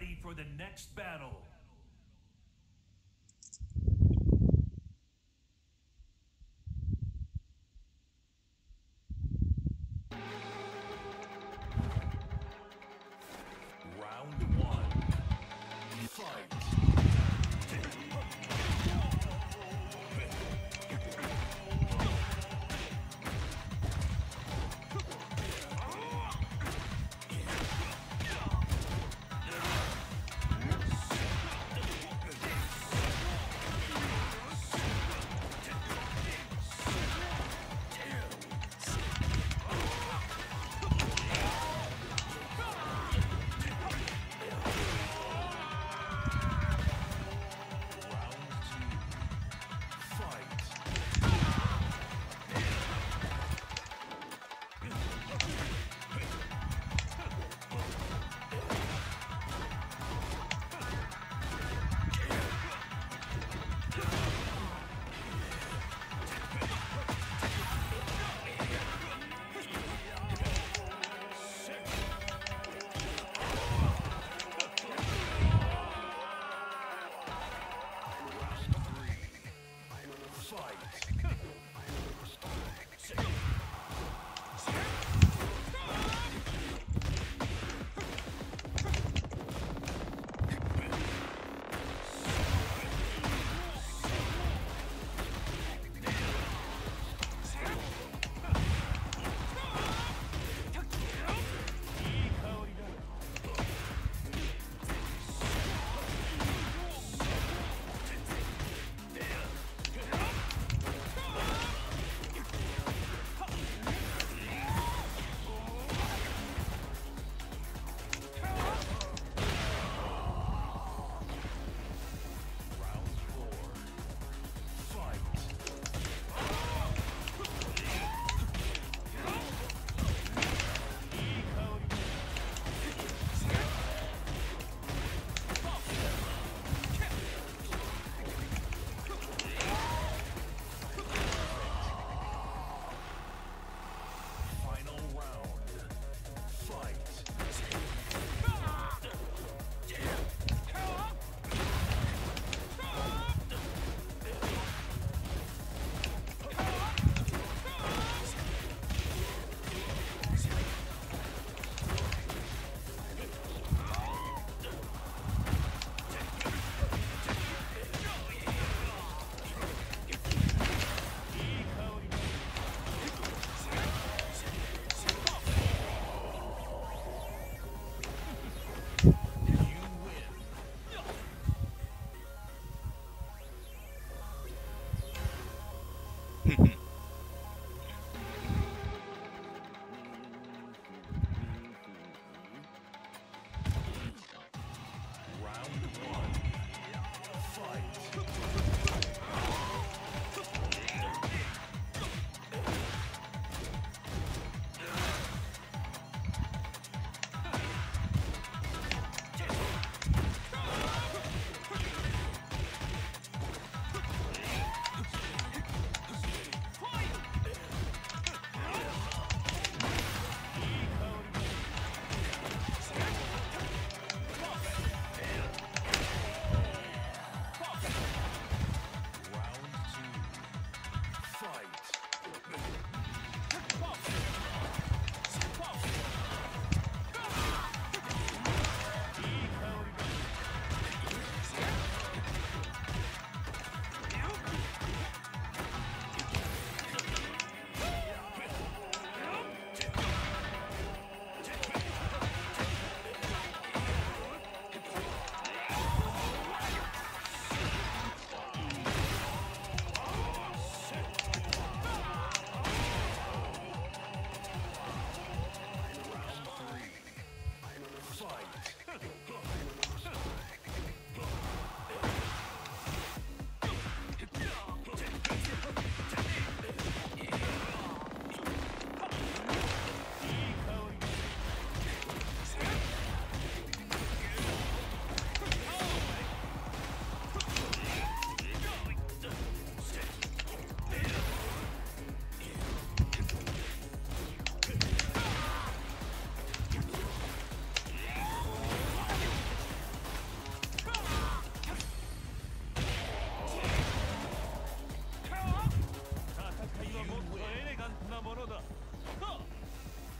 ready for the next battle. Round one. Fight.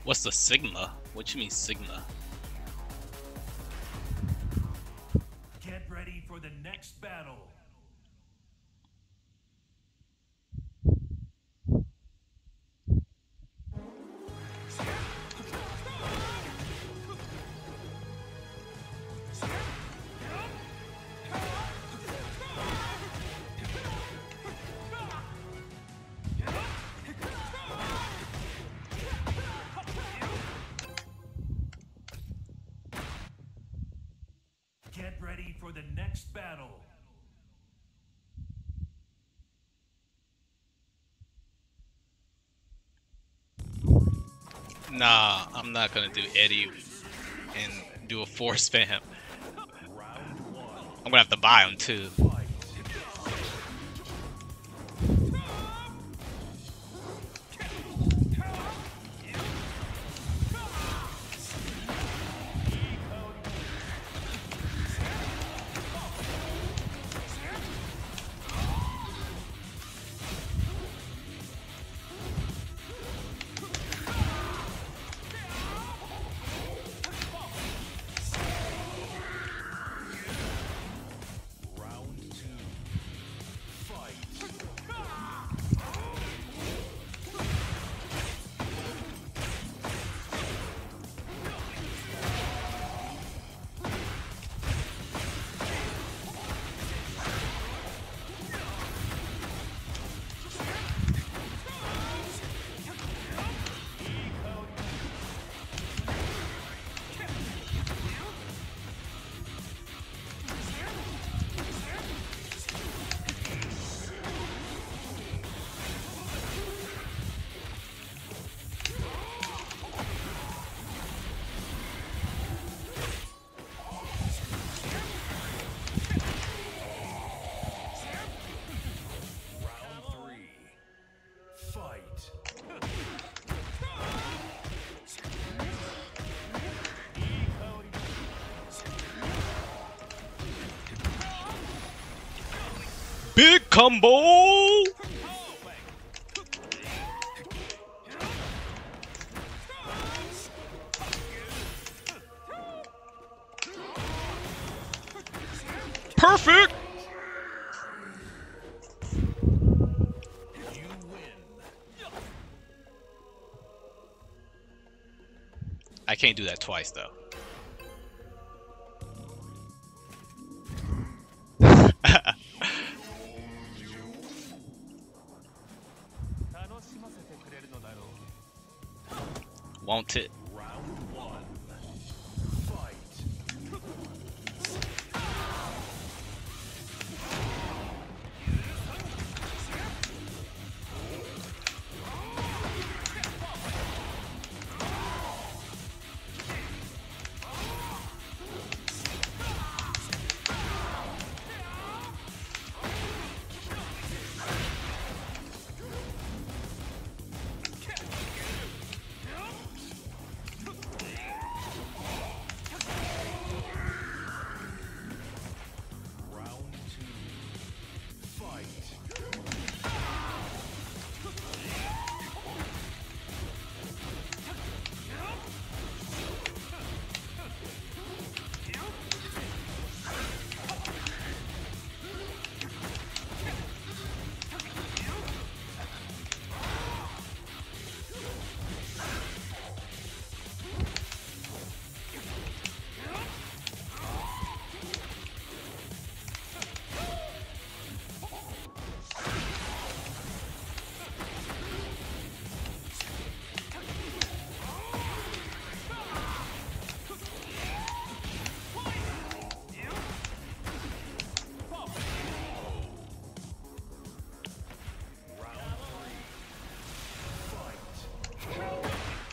What's the Sigma? What you mean Sigma? Get ready for the next battle. Get ready for the next battle. Nah, I'm not gonna do Eddie and do a force spam. Round one. I'm gonna have to buy him too. Fight. Round two. Fight. Round three. Fight. Big combo! Perfect! You win. I can't do that twice though. Won't it? Round one. Fight. Round two. Fight. Round three. Fight.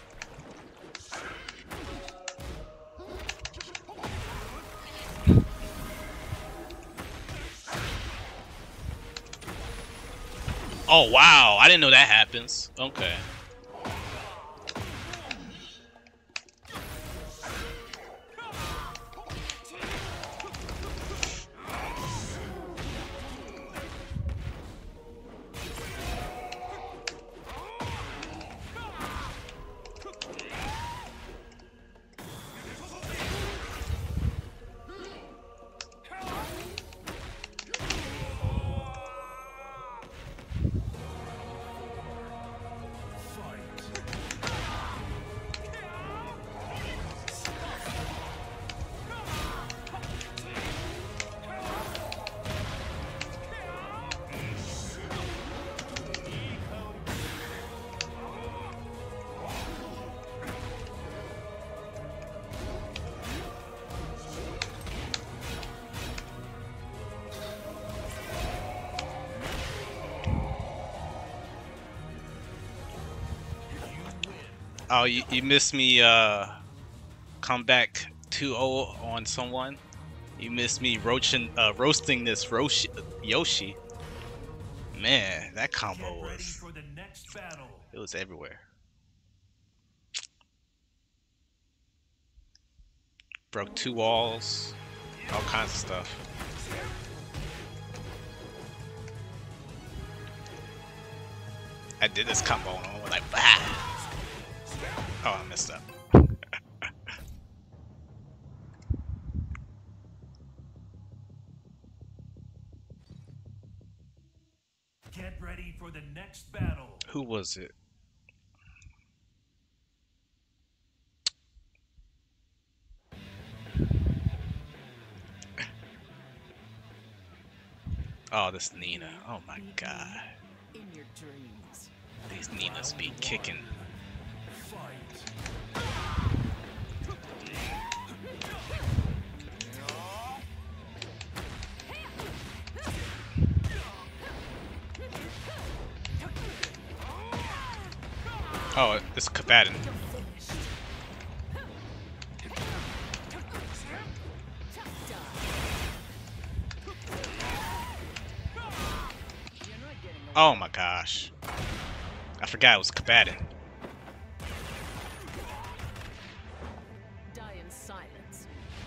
Oh wow, I didn't know that happens. Okay. Oh, you missed me come back 2-0 on someone. You missed me roasting this Yoshi. Man, that combo Get ready was for the next battle. it was everywhere. Broke 2 walls, all kinds of stuff. I did this combo and I was like, bah! Oh, I messed up. Get ready for the next battle. Who was it? Oh, this Nina. Oh my god. In your dreams. These Ninas be kicking. Fight. Oh, it's Kabadan. Oh my gosh. I forgot it was Kabadan. Die in silence.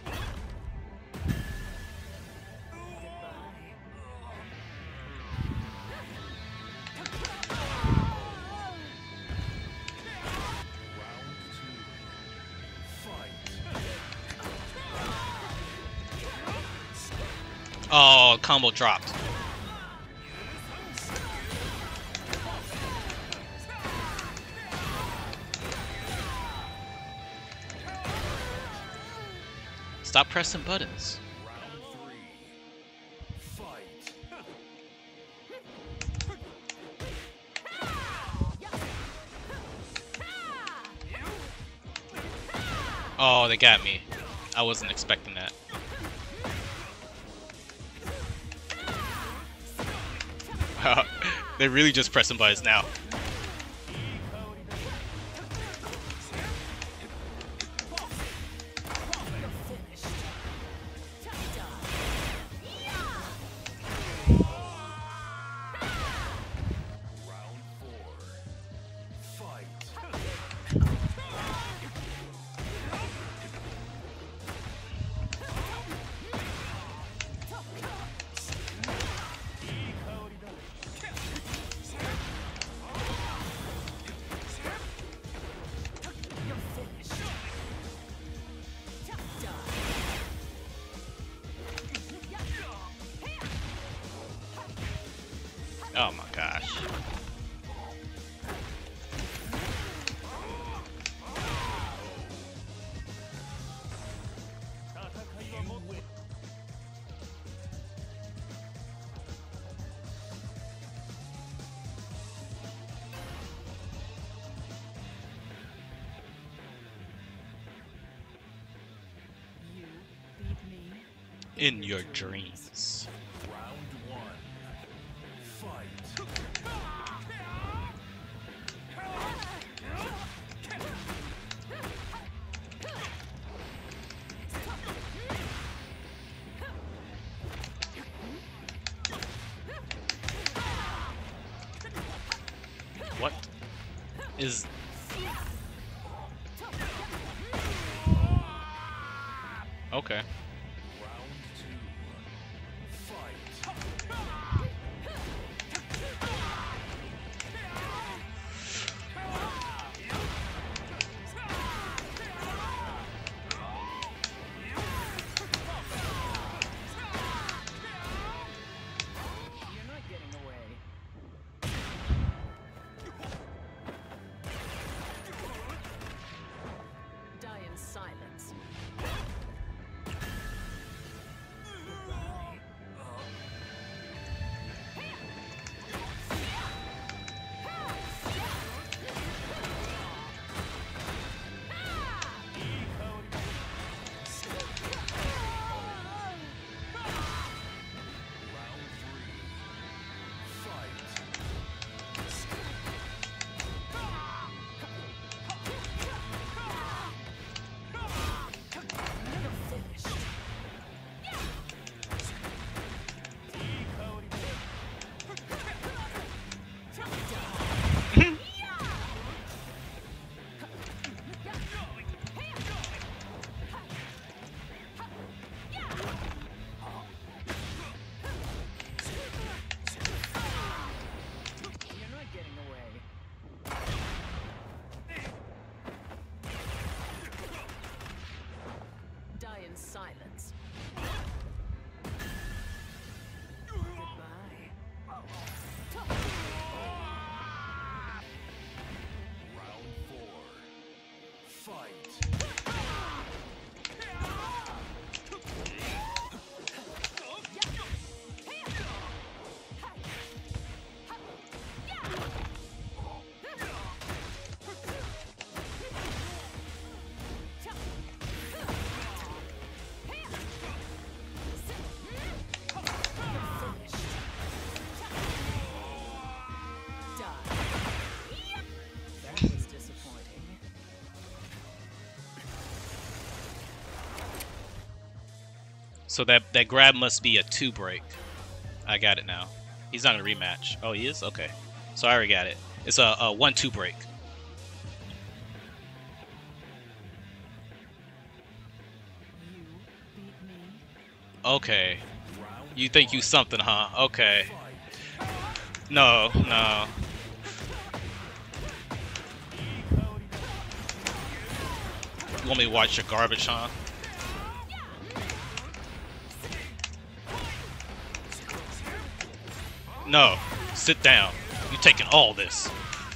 Oh, combo dropped. Stop pressing buttons. Round 3. Fight. Oh, they got me. I wasn't expecting that. They're really just pressing buttons now. Round 4. Fight. Oh my gosh. You beat me. In your dreams. Round 1. Fight. What is... Okay. Round 2. Fight. You're not getting away. Die in silence. So that grab must be a 2 break. I got it now. He's not gonna rematch. Oh, he is? Okay. So I already got it. It's a 1-2 break. You beat me. Okay. You think you something, huh? Okay. No, no. You want me to watch your garbage, huh? No. Sit down. You taking all this.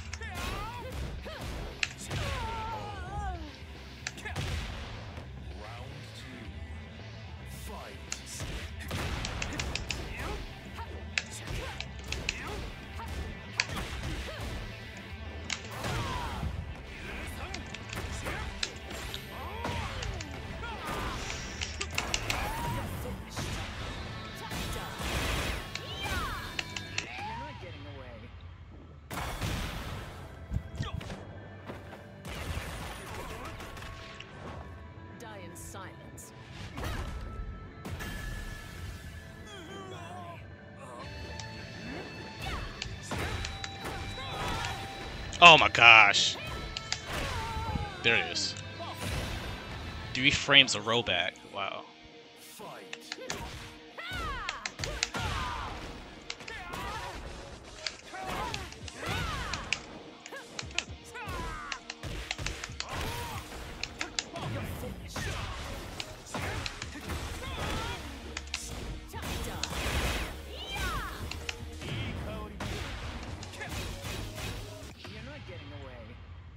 You're not getting away. Die in silence. Oh my gosh. There it is. 3 frames of rollback. Wow. You're not getting away.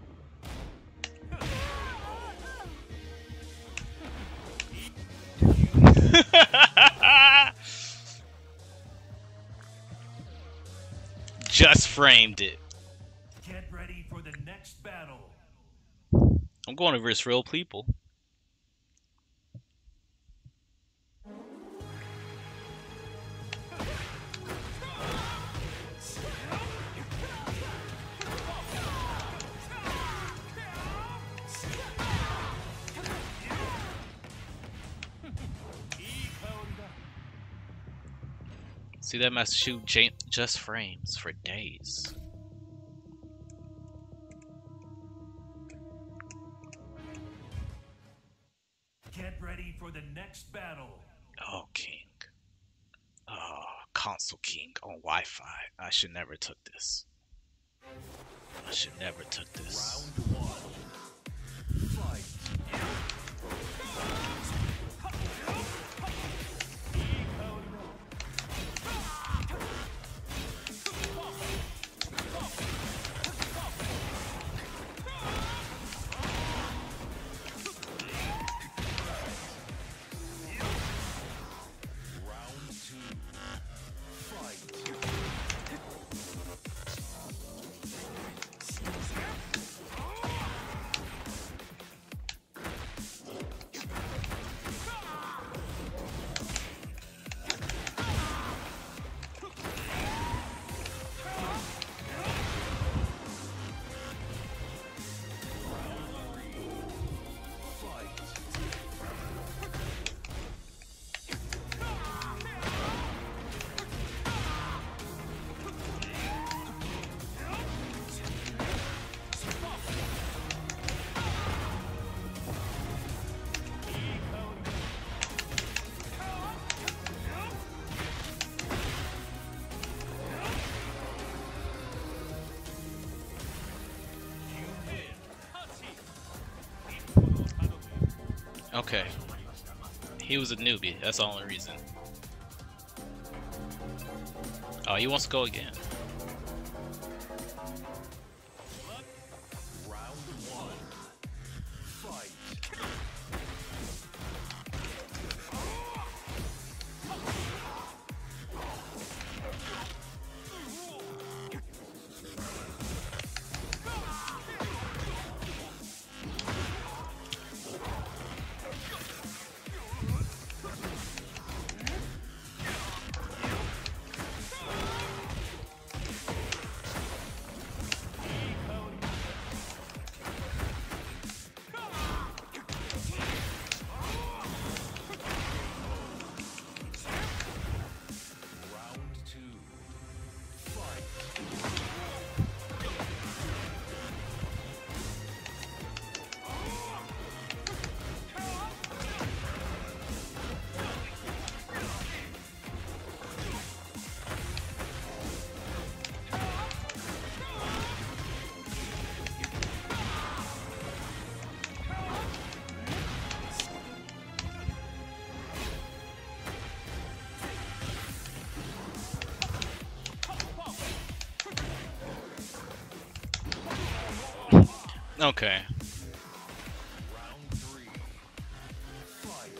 Just framed it. Get ready for the next battle. I'm going to versus real people. See that must shoot just frames for days. Get ready for the next battle. Oh, King. Oh, Console King on Wi-Fi. I should never took this. I should never took this. Okay. He was a newbie. That's the only reason. Oh, he wants to go again. Okay. Round 3. Fight.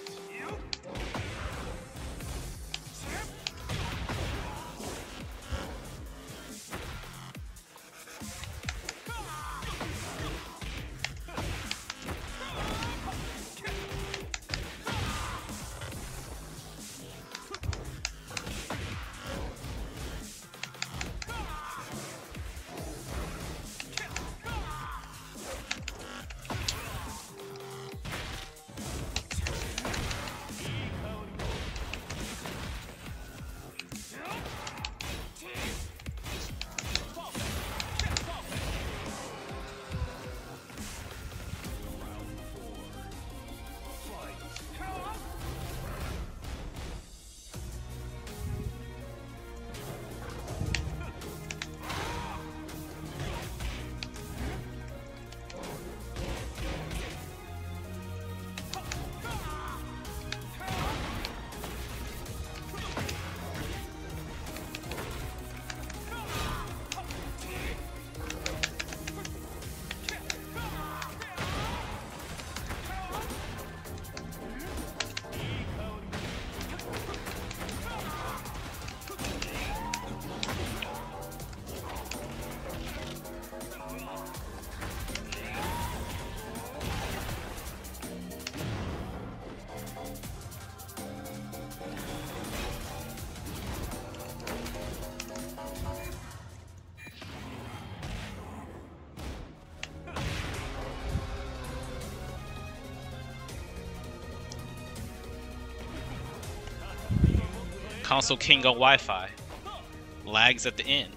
Console King on Wi-Fi. Lags at the end.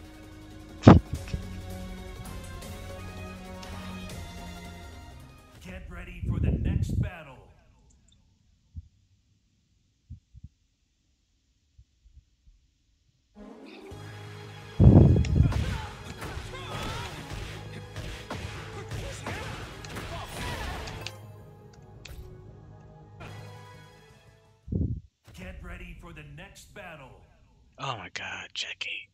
Get ready for the next battle. Get ready for the next battle. Oh my god, Jackie.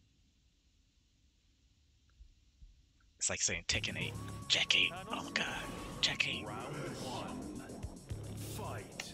It's like saying Tekken 8. Jackie. Oh my god. Jackie. Round 1. Fight.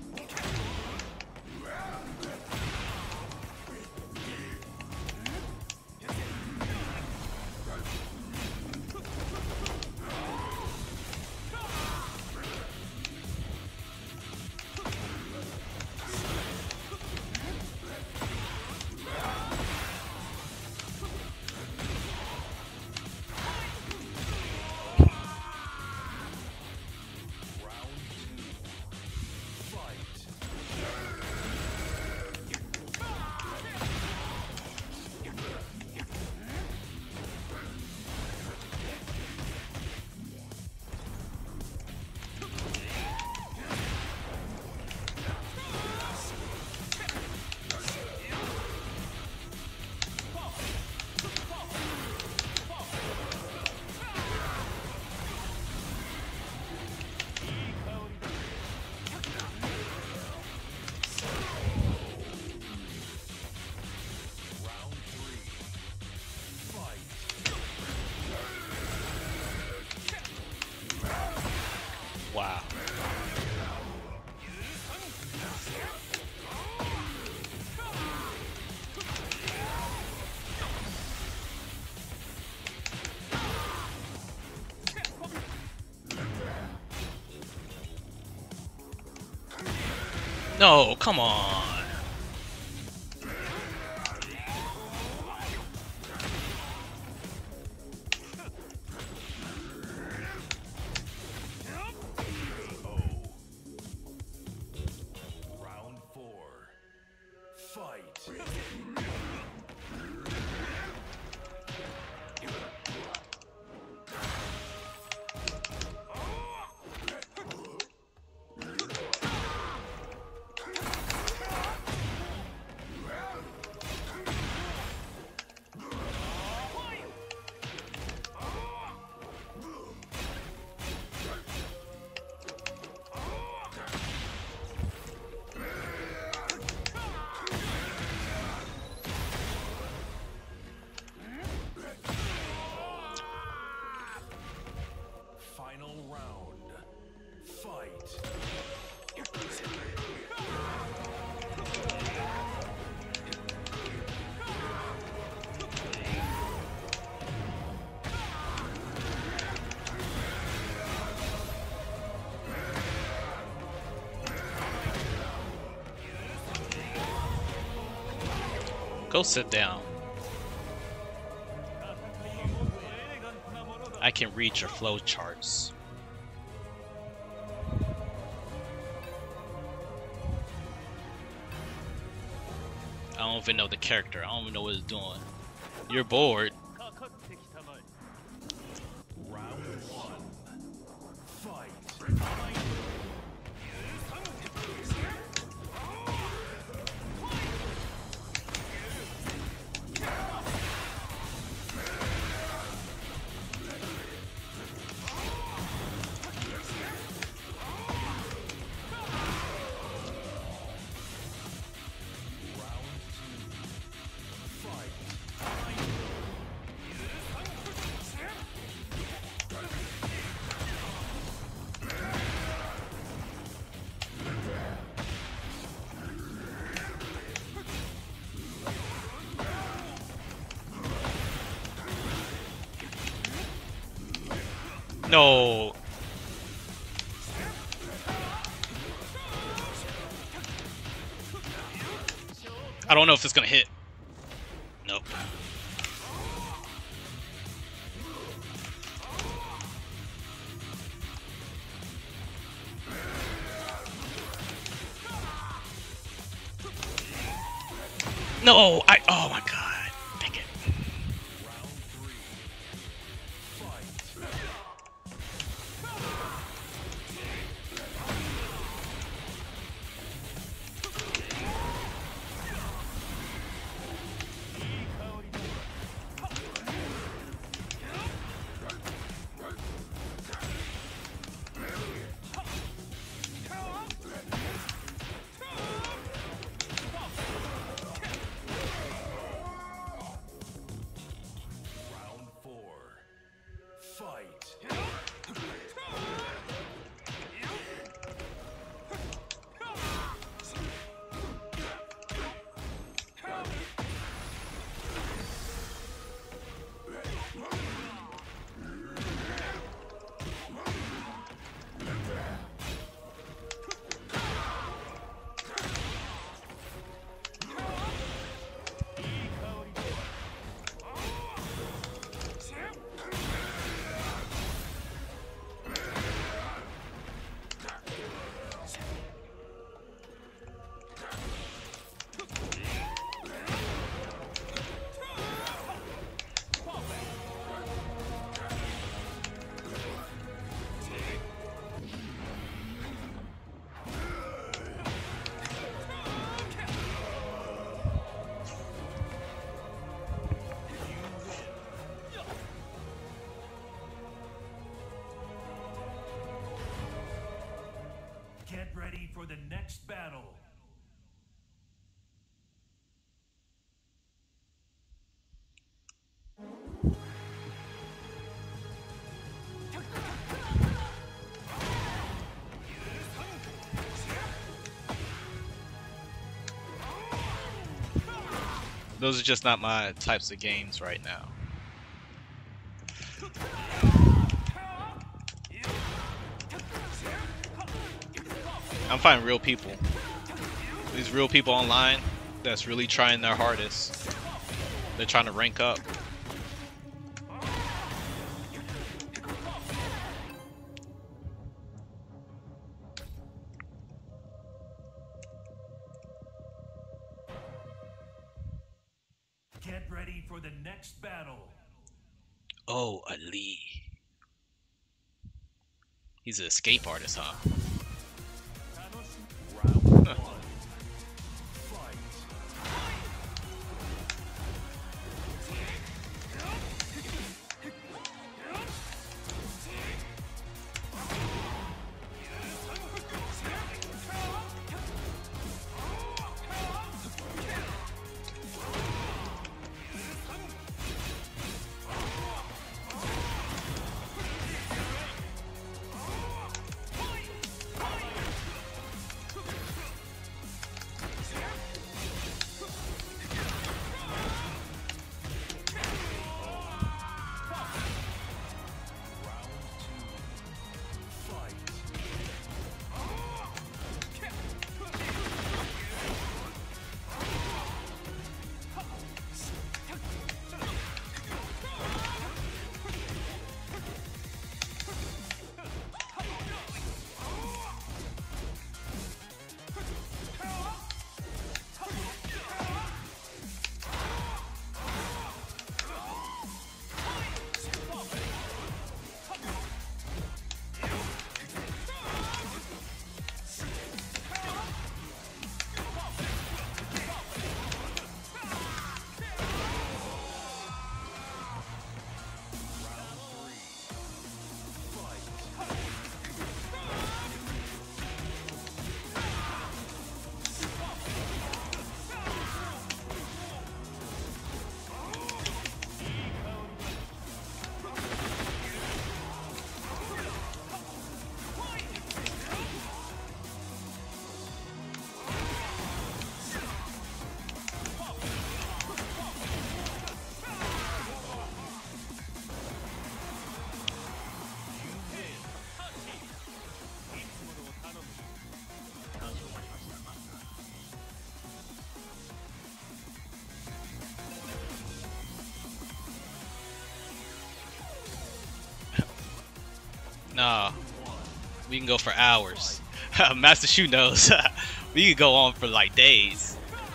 Wow. No, come on. Round 4. Fight. Go sit down. I can read your flow charts. I don't even know the character. I don't even know what it's doing. You're bored. Round one. Fight. No. I don't know if it's gonna hit. Nope. No, oh my god. Dang it. Round three. Fight. Round four. Fight. Get ready for the next battle. Those are just not my types of games right now. I'm finding real people. These real people online that's really trying their hardest. They're trying to rank up. Get ready for the next battle. Oh, Ali. He's an escape artist, huh? Round one. Fight. Nah, we can go for hours. Master Shu knows. We could go on for like days.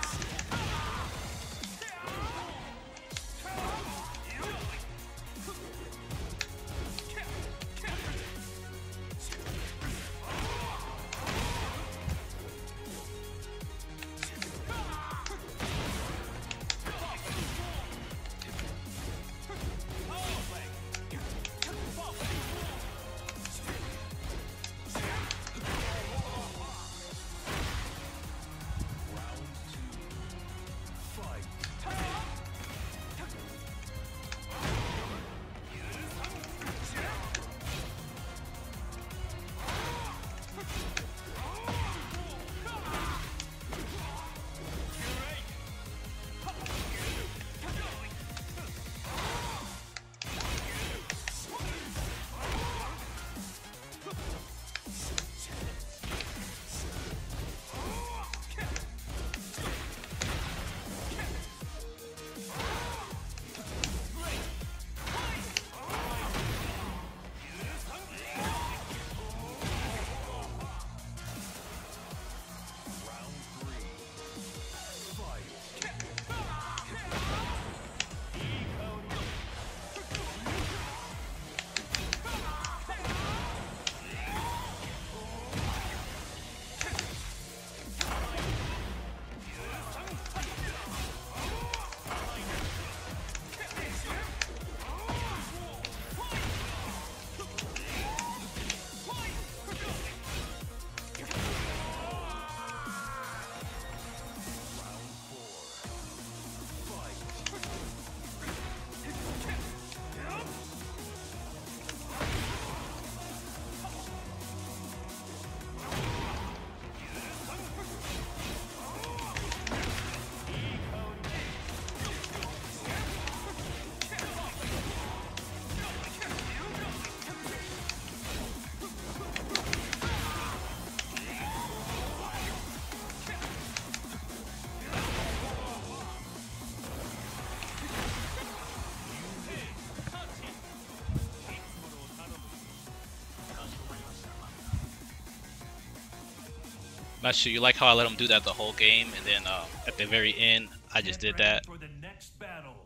Master, you like how I let him do that the whole game, and then at the very end, I just did that. For the next battle.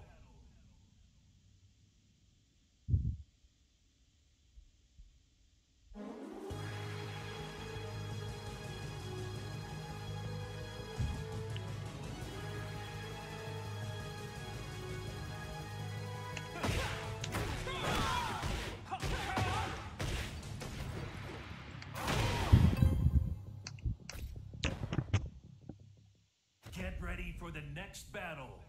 Get ready for the next battle.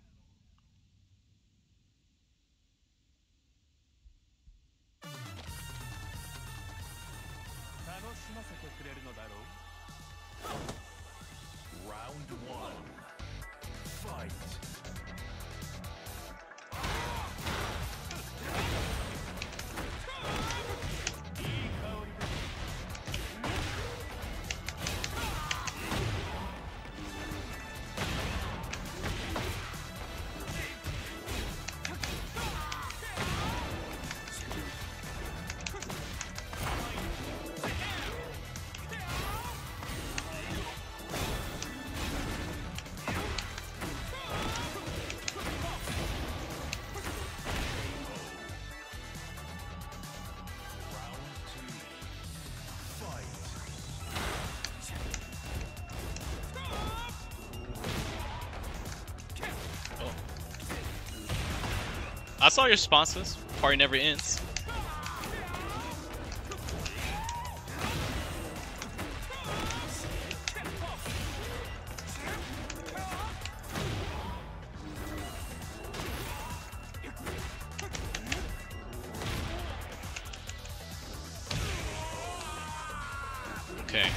Oh. I saw your responses. Party never ends. Okay.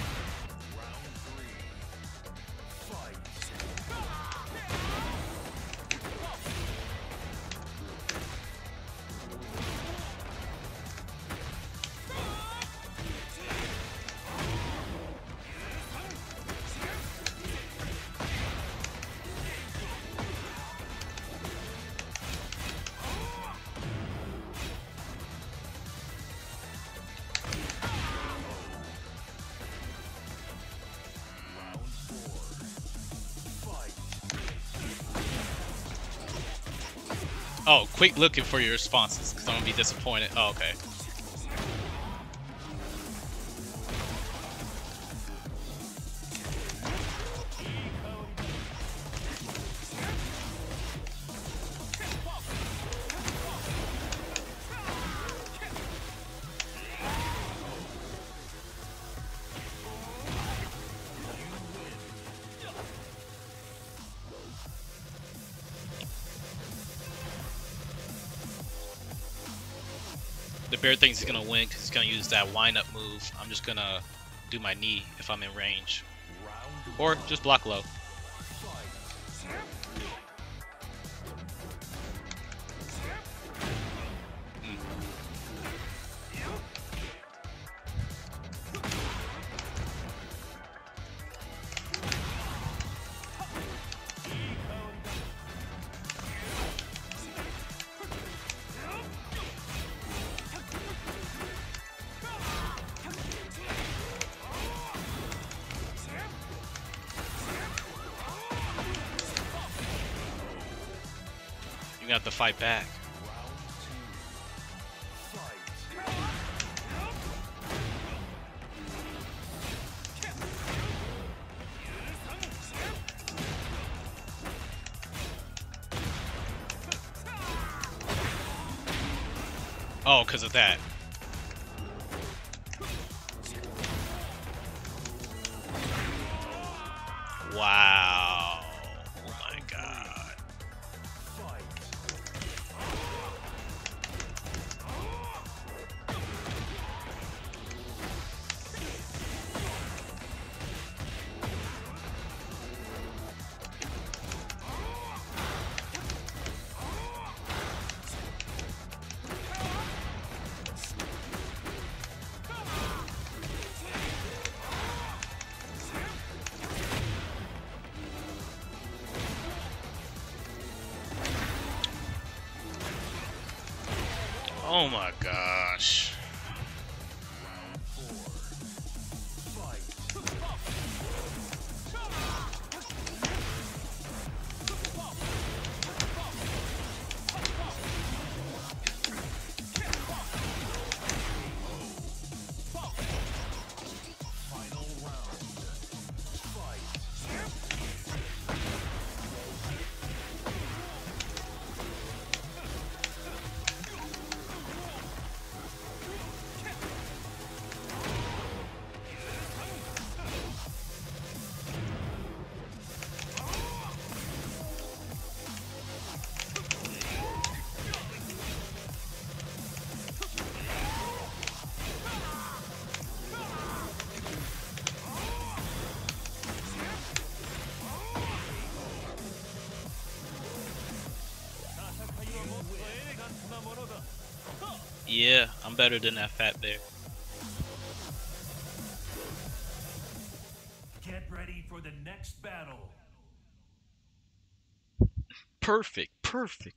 Oh, quick looking for your responses, because I'm gonna be disappointed. Oh, okay. The bear thinks he's gonna win because he's gonna use that wind-up move. I'm just gonna do my knee if I'm in range, or just block low. You have to fight back. Oh, because of that. Wow. Oh my god. Oh my gosh. Yeah, I'm better than that fat bear. Get ready for the next battle. Perfect, perfect.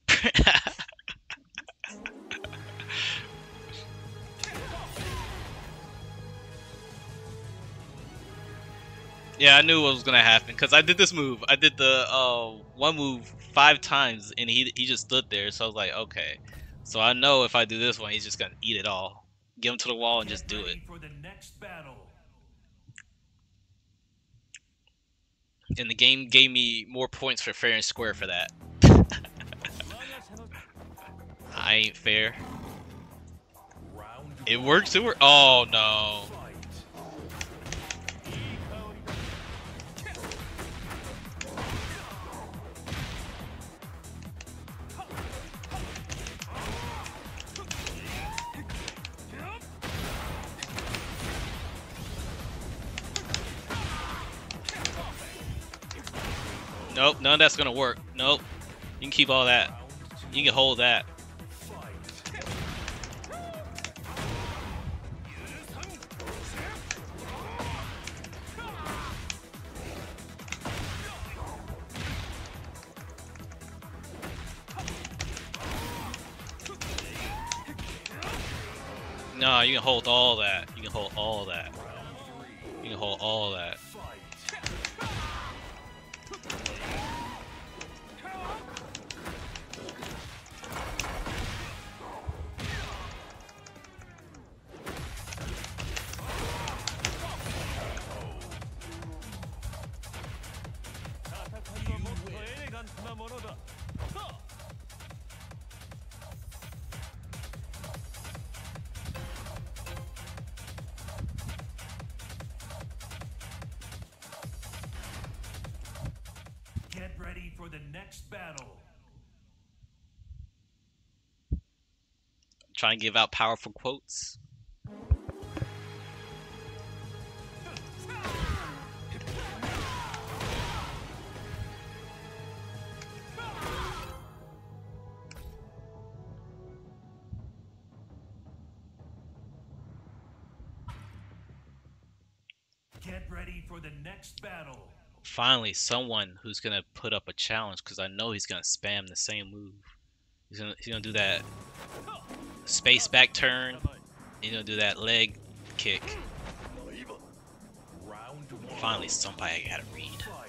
Yeah, I knew what was gonna happen because I did this move. I did the one move 5 times, and he just stood there. So I was like, okay. So I know if I do this one, he's just gonna eat it all. Get him to the wall and just do it. For the next battle. And the game gave me more points for fair and square for that. I ain't fair. It works. It works. Oh no. Nope, none of that's gonna work. Nope. You can keep all that. You can hold that. No, you can hold all that. You can hold all that. You can hold all that. Get ready for the next battle. Trying to give out powerful quotes. Get ready for the next battle. Finally, someone who's gonna put up a challenge, because I know he's gonna spam the same move. He's gonna do that space back turn. He's gonna do that leg kick. Round one. Finally, somebody I gotta read. Fight.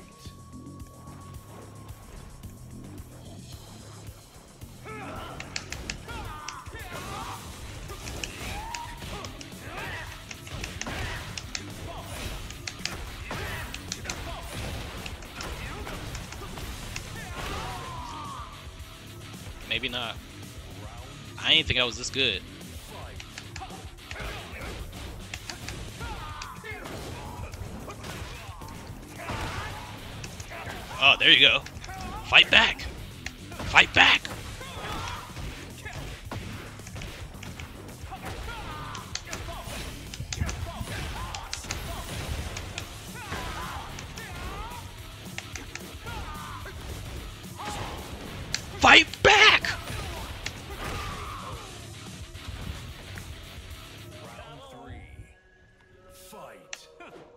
Maybe not. I didn't think I was this good. Oh, there you go. Fight back. Fight back. Fight back. Round three. Fight.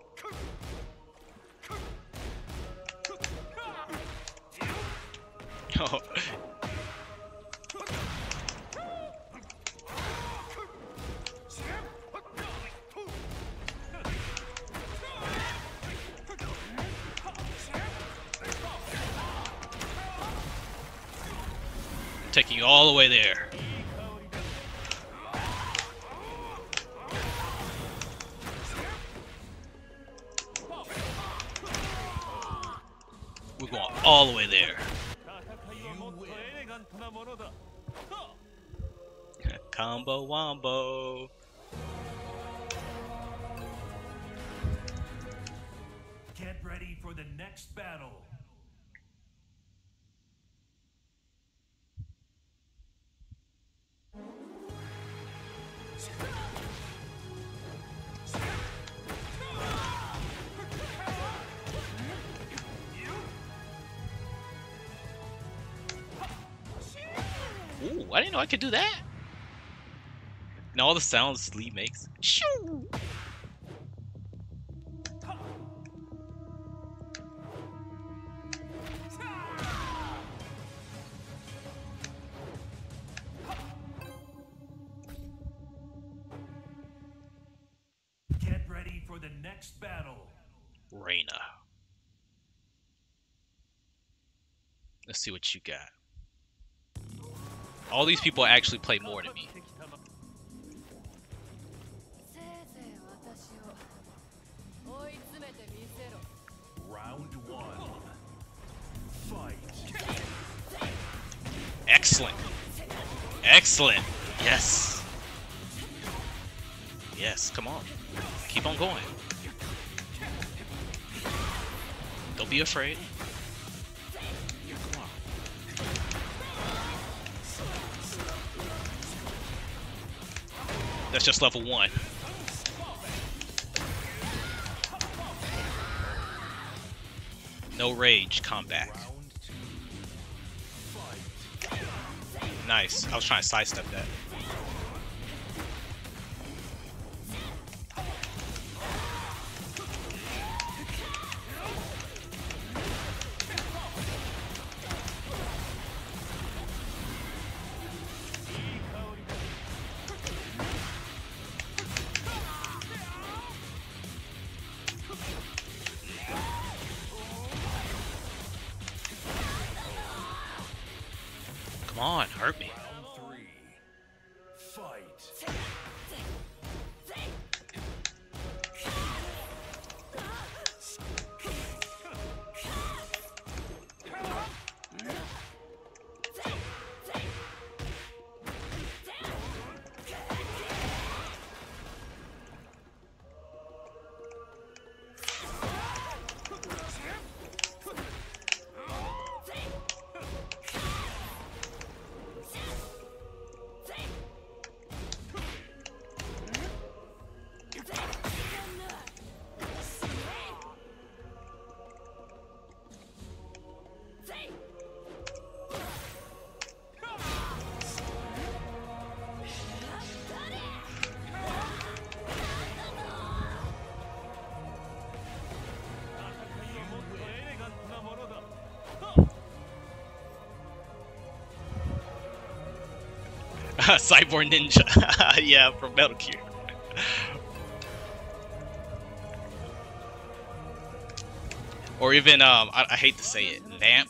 Oh. Taking you all the way there. We're going all the way there. Combo wombo. Get ready for the next battle. Ooh, I didn't know I could do that. And all the sounds Lee makes. Shoo! Get ready for the next battle. Reina. Let's see what you got. All these people actually play more than me. せいぜい私を追い詰めてみせろ Round one. Fight. Excellent. Excellent. Yes. Yes, come on. Keep on going. Don't be afraid. Come on. That's just level 1. No rage combat. Round two. Fight. Nice. I was trying to sidestep that. Come on, hurt me. Round three. Fight. Cyborg Ninja. Yeah, from Metal Gear. Or even I hate to say it, Vamp.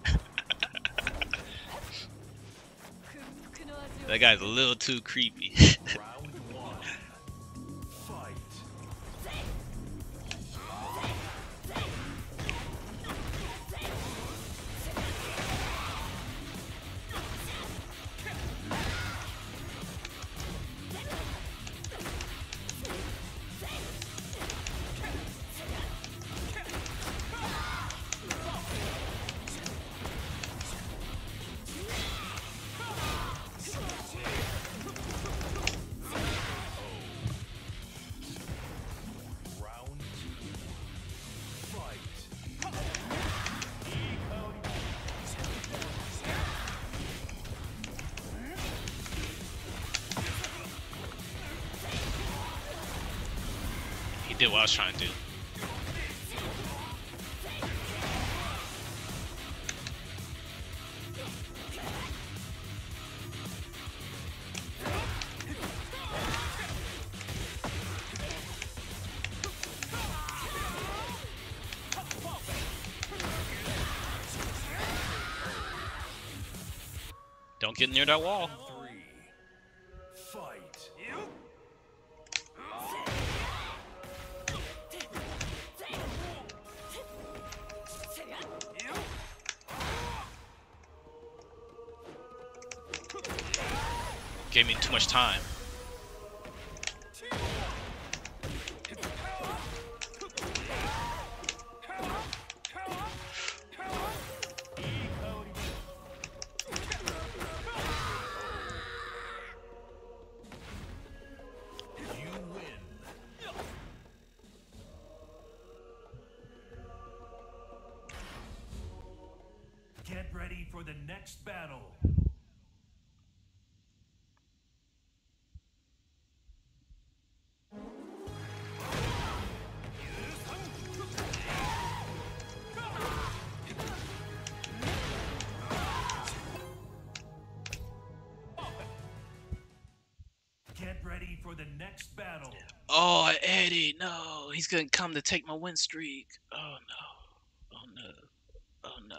That guy's a little too creepy. Round one. Fight. Round two. Fight. He did what I was trying to do. Don't get near that wall. Three. Fight. Gave me too much time. You win. Get ready for the next battle. Get ready for the next battle. Oh, Eddie, no. He's gonna come to take my win streak. Oh no. Oh no. Oh no.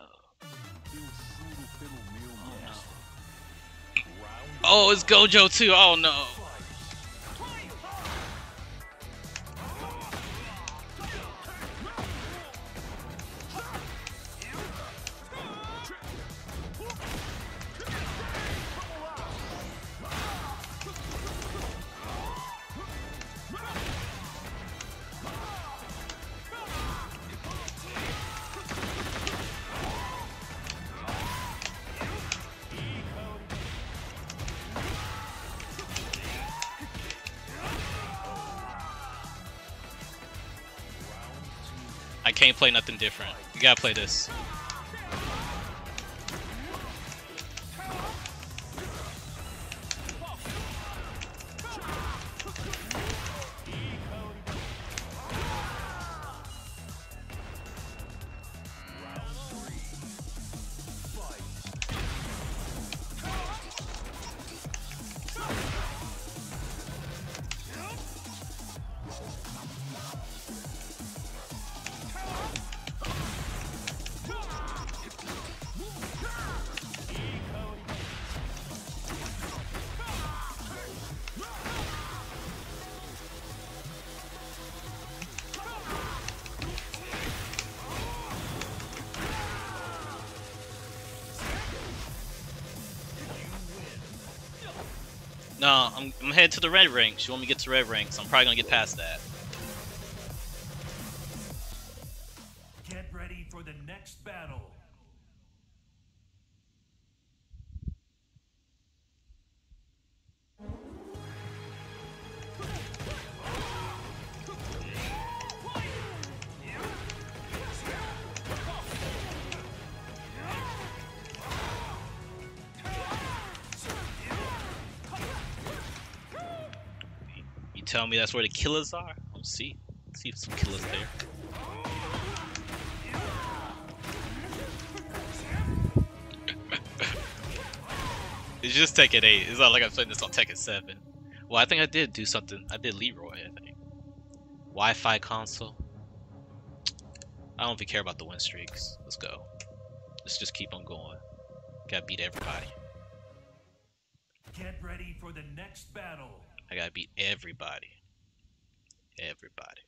Oh, it's Gojo too. Oh no. I can't play nothing different. You gotta play this. No, I'm headed to the red rank. She want me to get to red rank, so I'm probably gonna get past that. Get ready for the next battle. You tell me that's where the killers are? Let's see. Let's see if some killers there. It's just Tekken 8. It's not like I'm playing this on Tekken 7. Well, I think I did do something. I did Leroy, I think. Wi-Fi console. I don't even care about the win streaks. Let's go. Let's just keep on going. Gotta beat everybody. Get ready for the next battle. I gotta beat everybody. Everybody.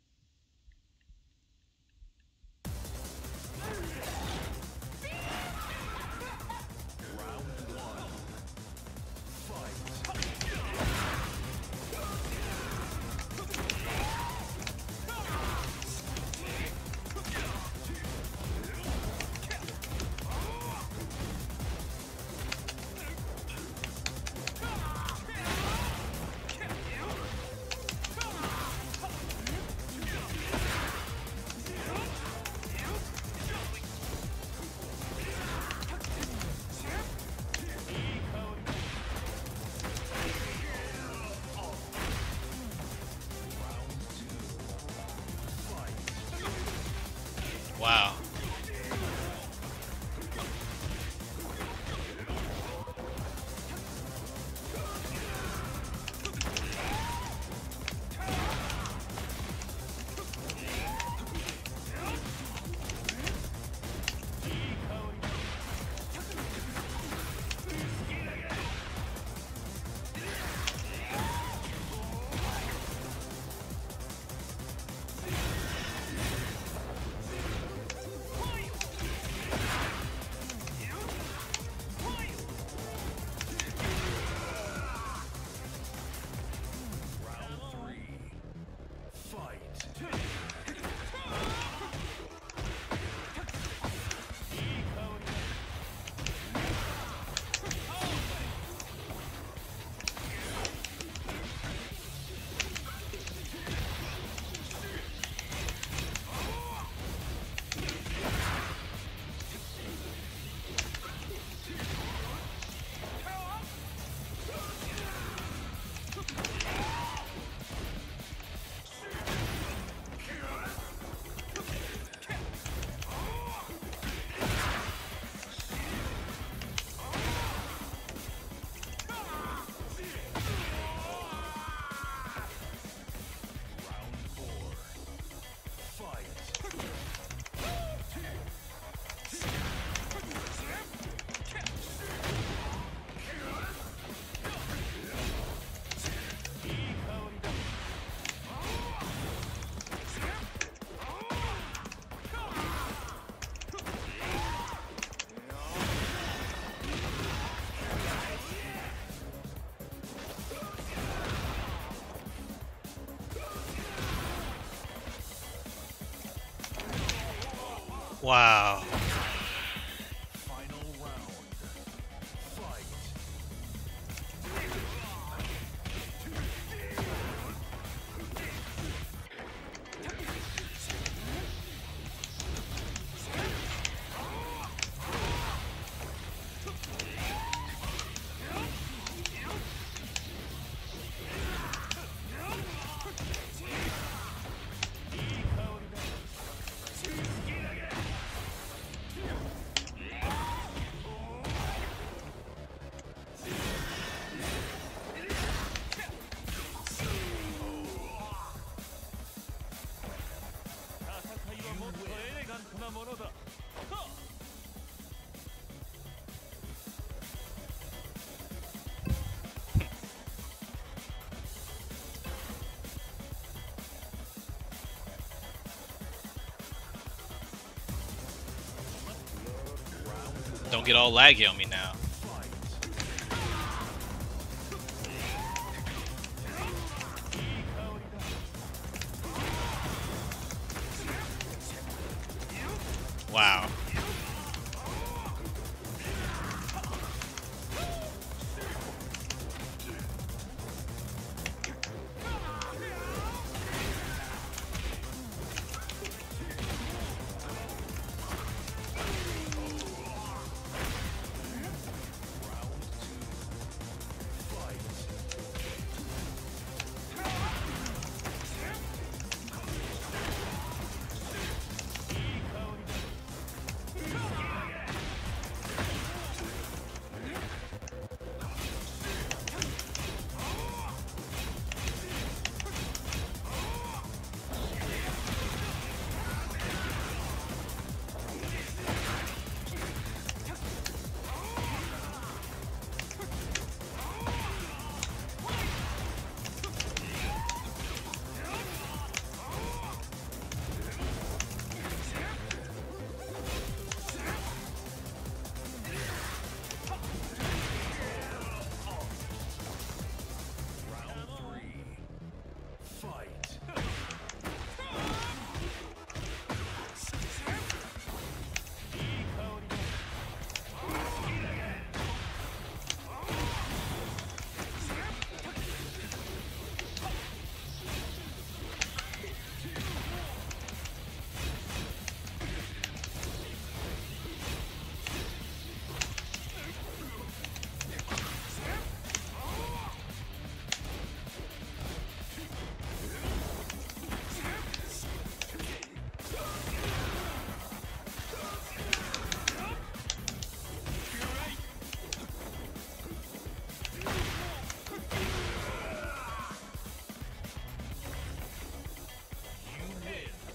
Wow. Wow. Final round. Fight. Don't get all laggy on me now. Wow.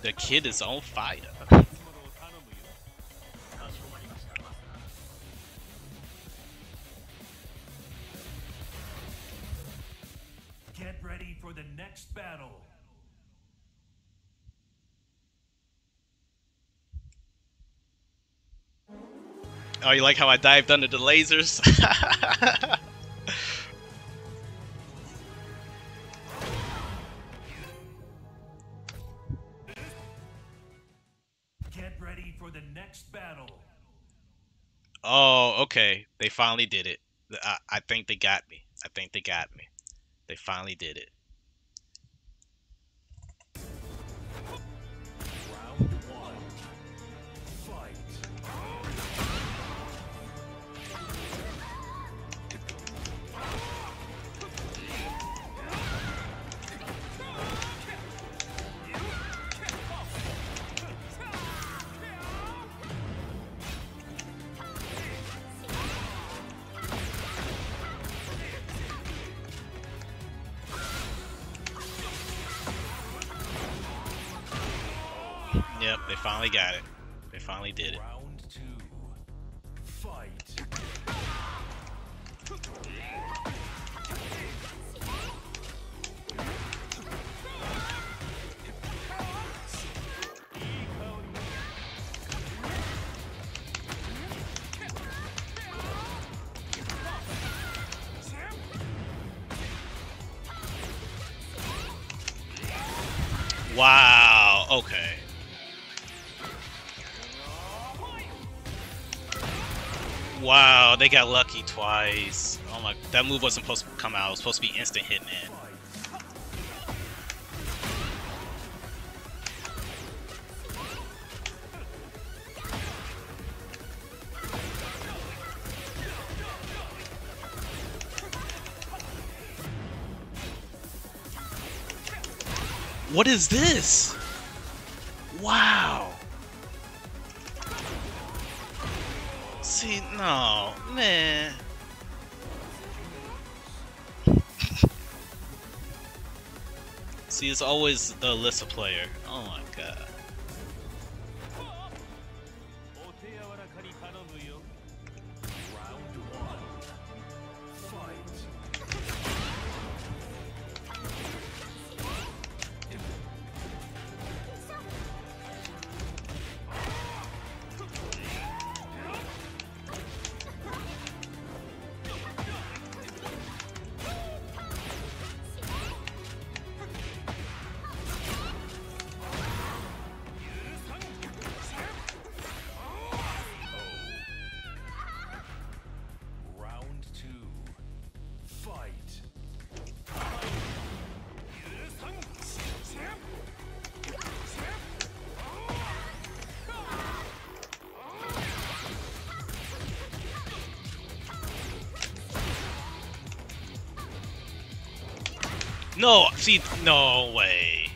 The kid is on fire. Get ready for the next battle. Oh, you like how I dived under the lasers? Get ready for the next battle. Oh, okay. They finally did it. I think they got me. I think they got me. They finally did it. Round one. Fight. Yep, they finally got it. They finally did it. Round two. Fight. Wow. Okay. Wow, they got lucky twice. Oh my, that move wasn't supposed to come out. It was supposed to be instant Hitman. What is this? Wow. See, no, man. See, it's always the Alyssa player. Oh my god. Round one. Fight. Round two. Fight. No, see, no way.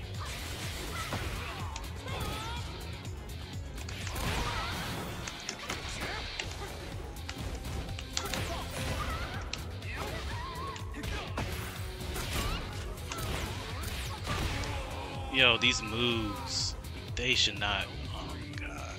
Yo, these moves, they should not. Oh my god.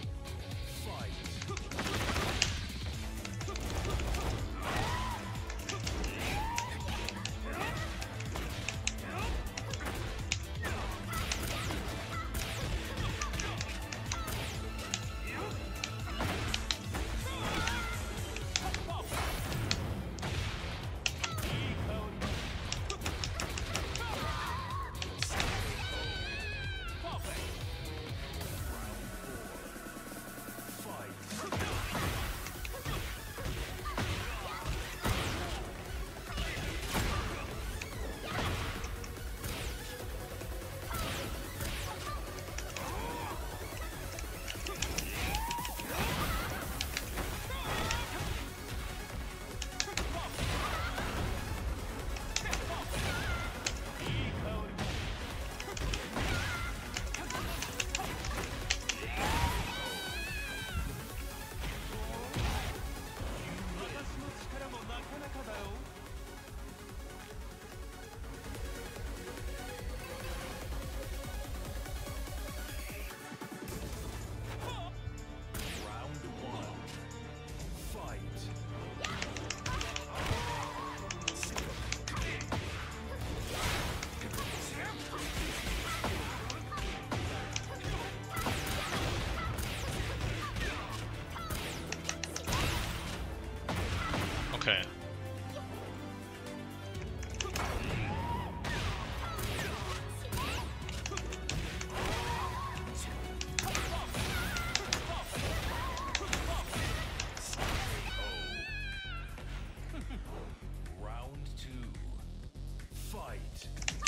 Okay. Round 2. Fight.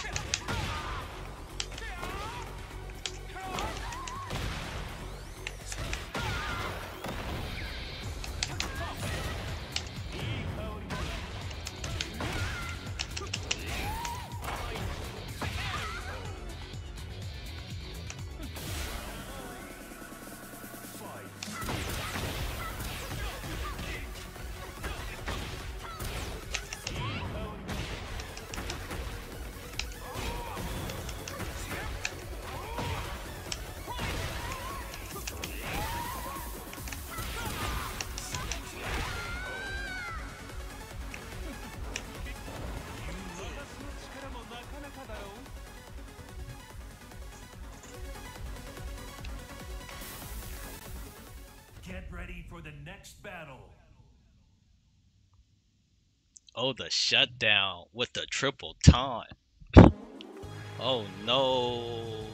Get ready for the next battle. Oh, the shutdown with the triple taunt. Oh no.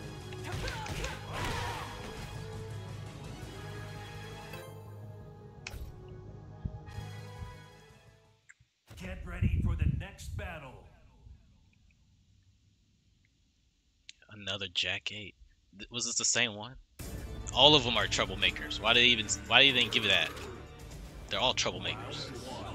Get ready for the next battle. Another Jack 8. Was this the same one? All of them are troublemakers. Why did they even give it that? They're all troublemakers.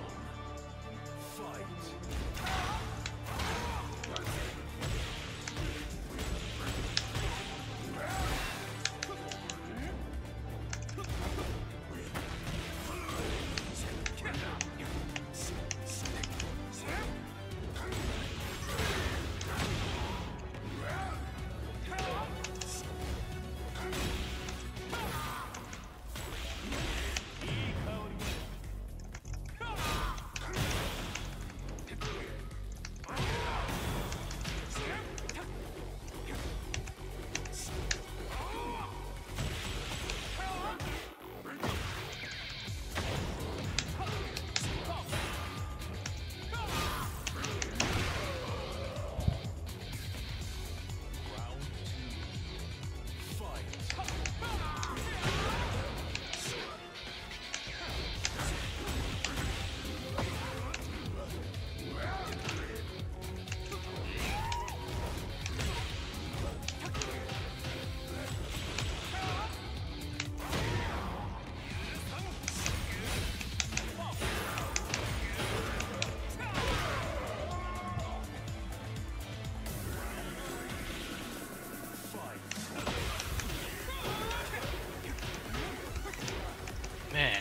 Man.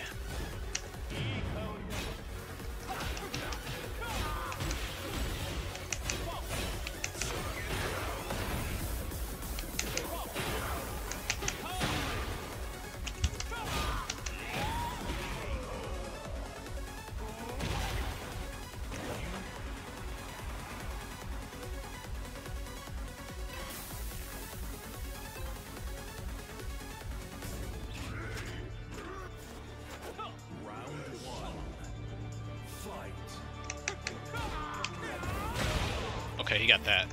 Okay, he got that.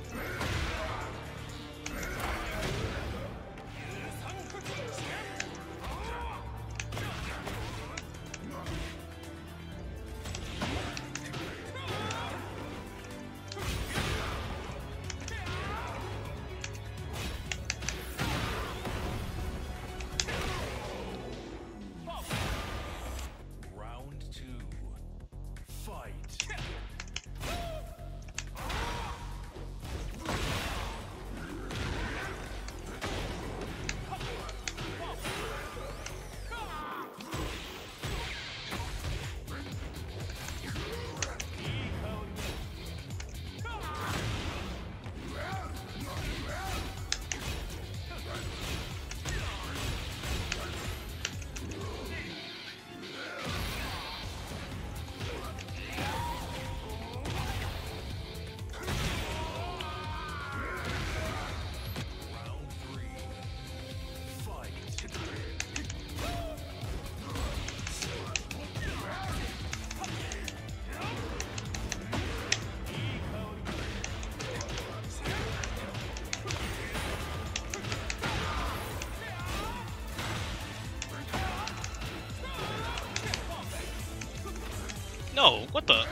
Round 2. Fight. No, what the?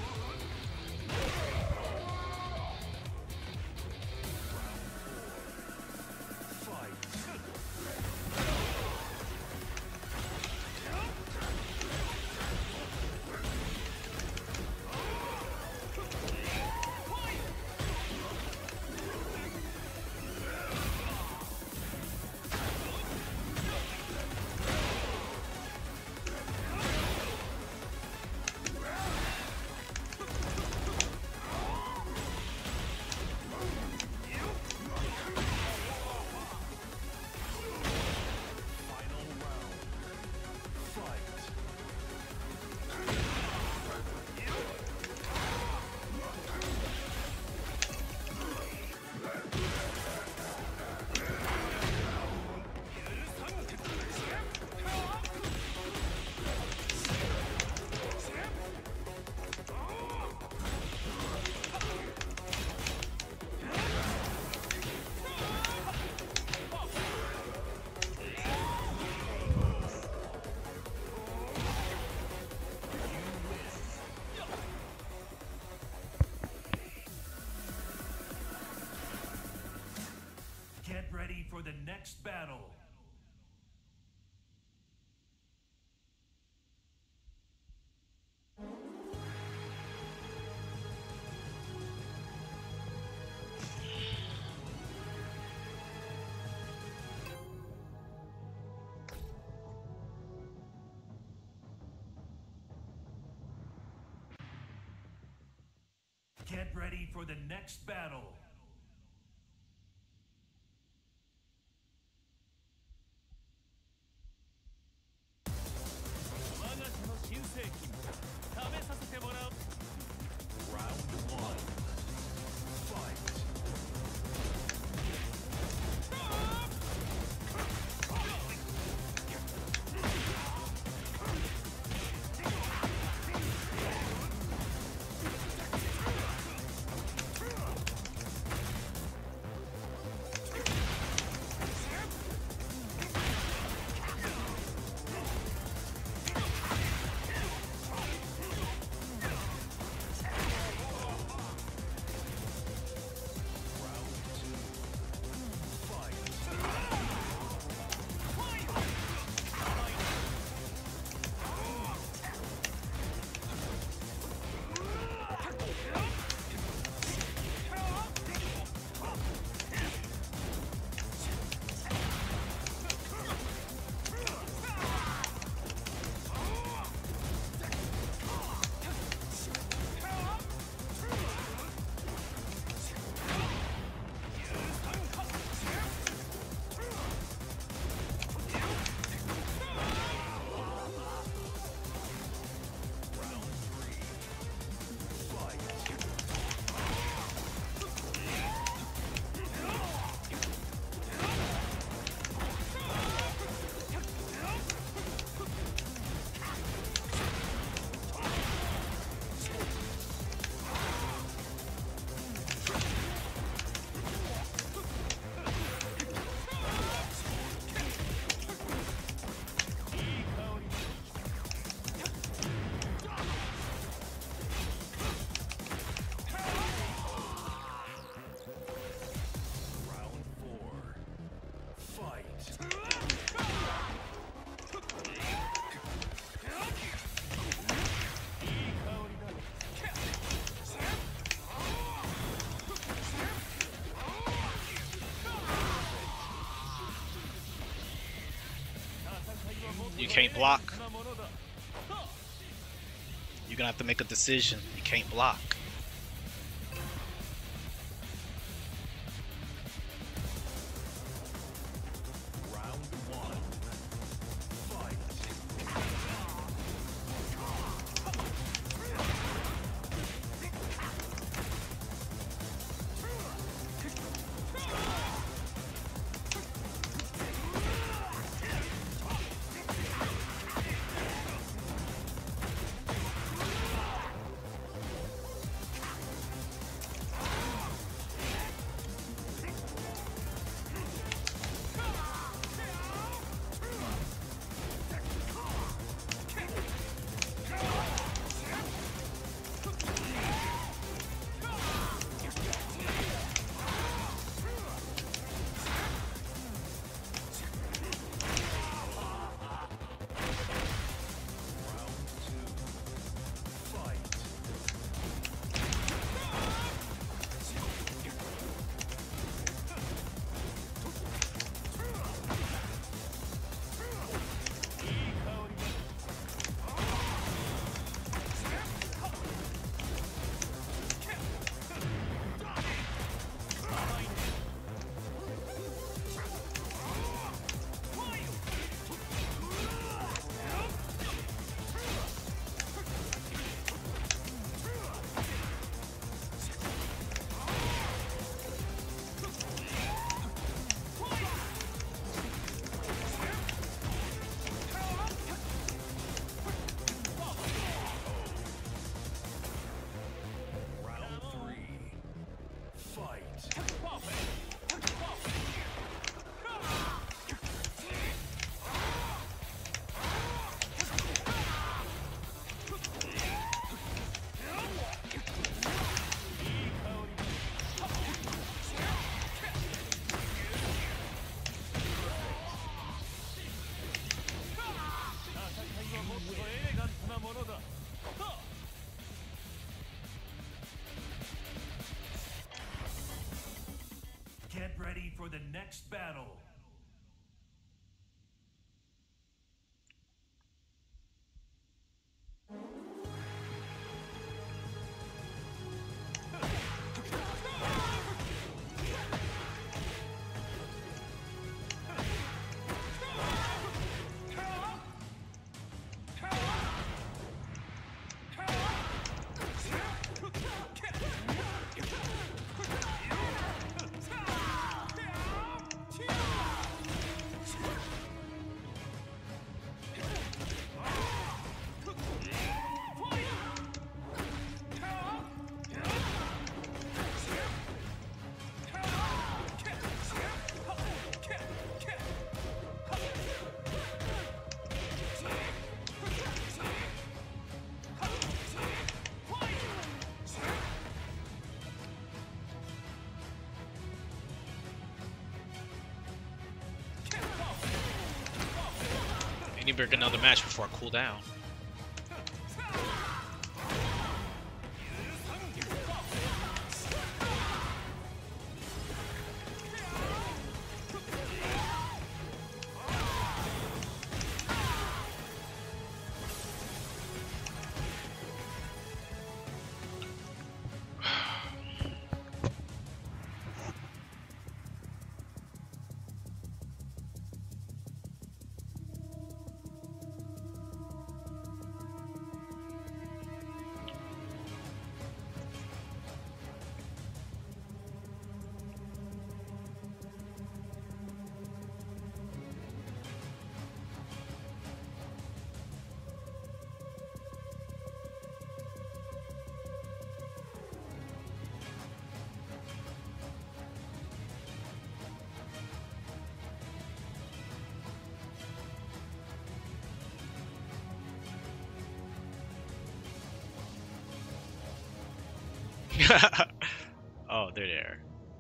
Get ready for the next battle. Get ready for the next battle. Round one. Fight. You can't block. You're gonna have to make a decision. You can't block. Round one. Fight. the next battle. I need to break another match before I cool down. Oh, they're there.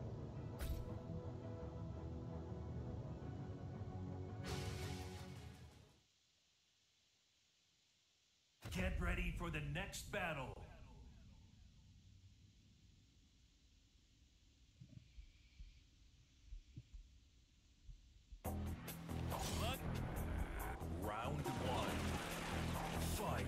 Get ready for the next battle. Round one. Fight.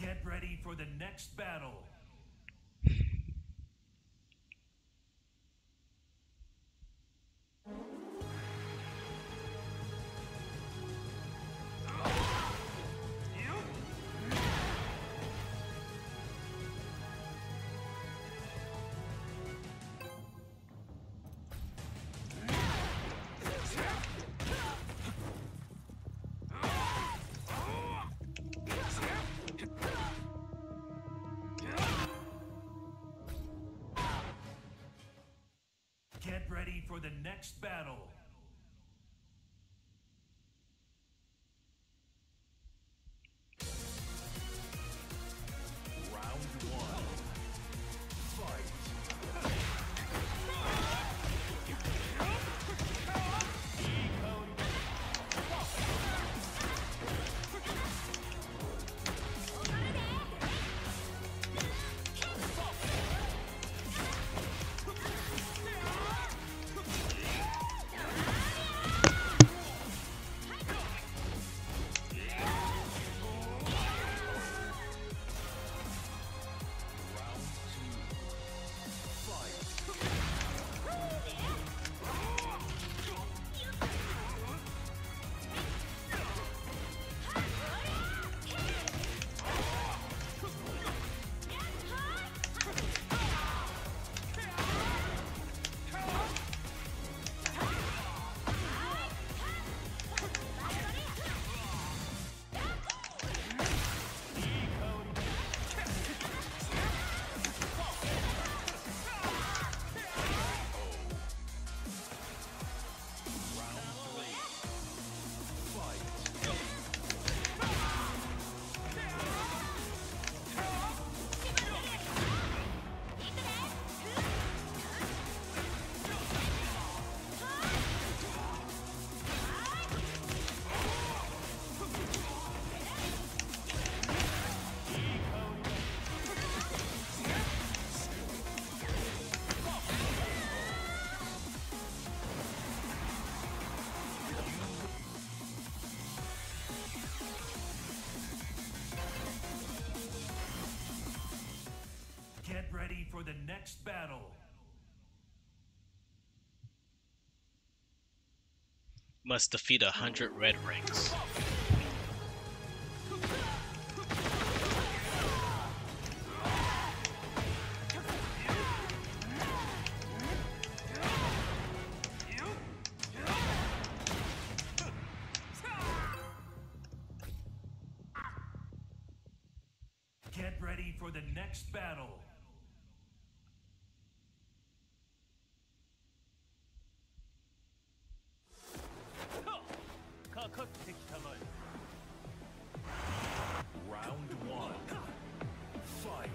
Get ready for the next battle. Get ready for the next battle. Round one. Get ready for the next battle. Must defeat 100 red rings. Get ready for the next battle. Round one. Fight.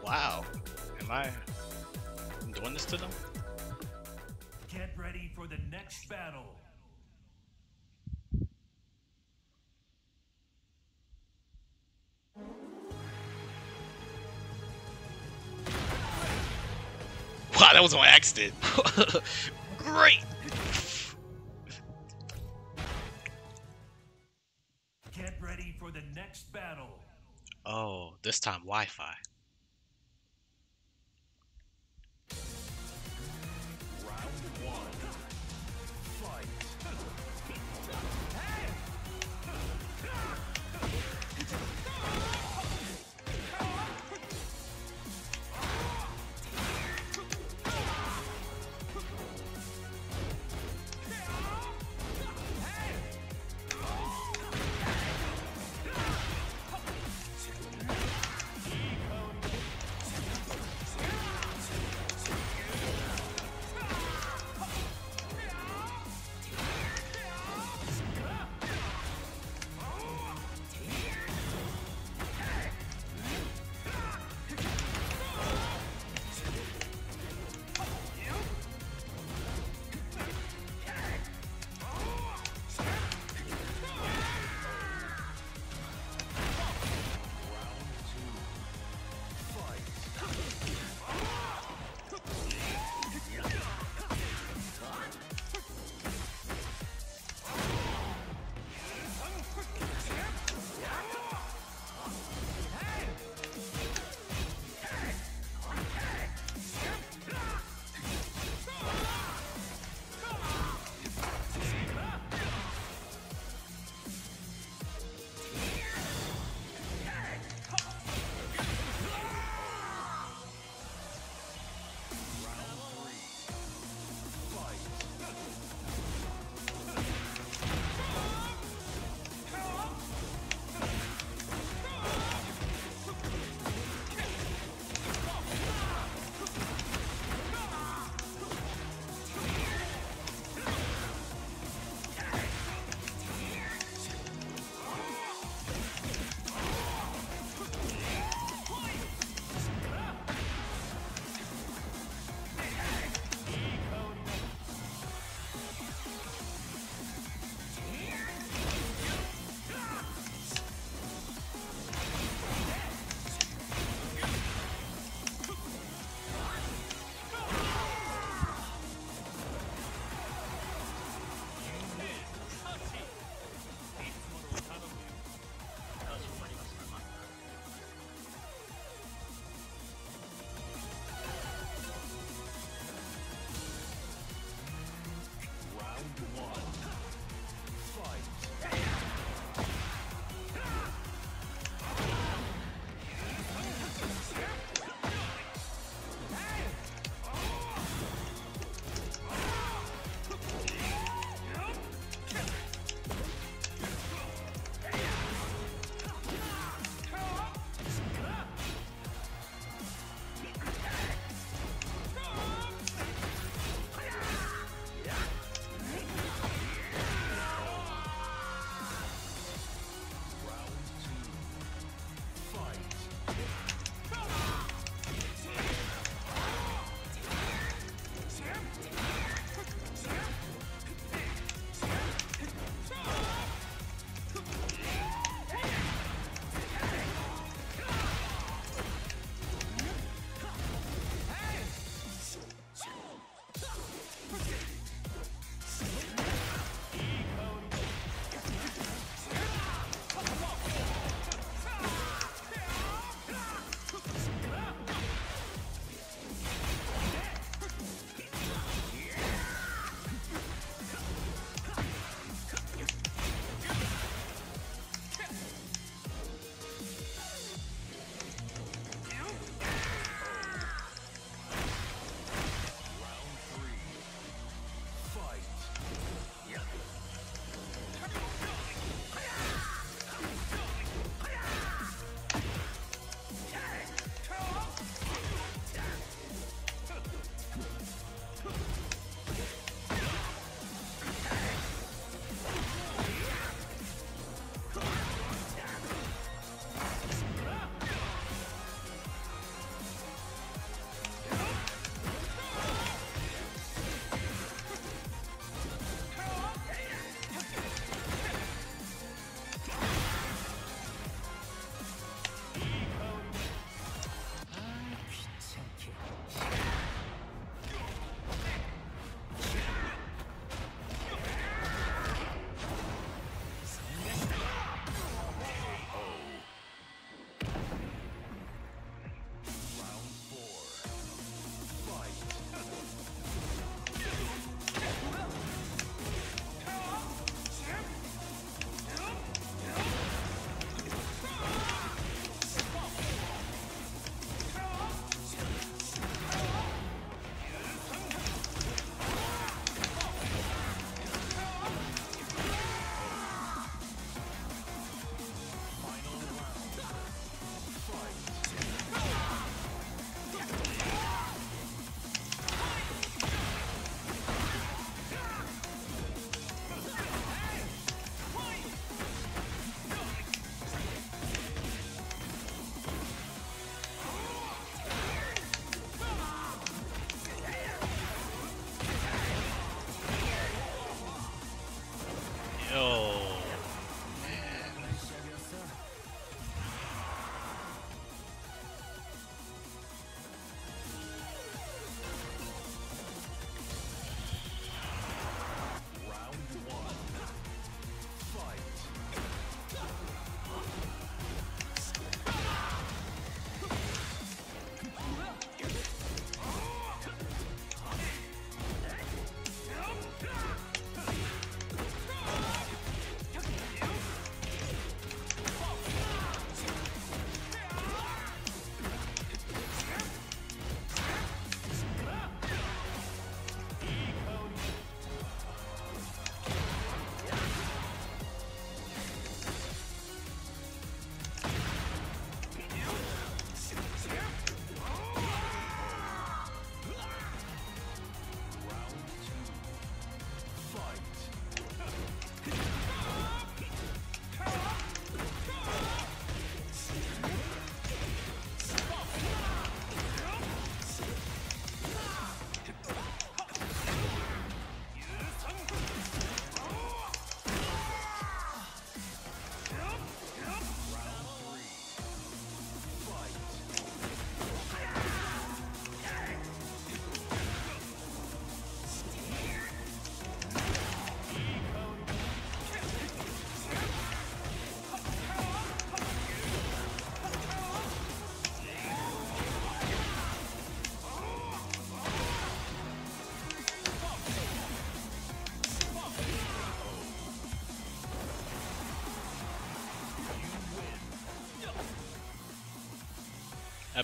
Wow. Am I doing this to them? Get ready for the next battle. Wow, that was on accident. Great. Get ready for the next battle. Oh, this time Wi-Fi.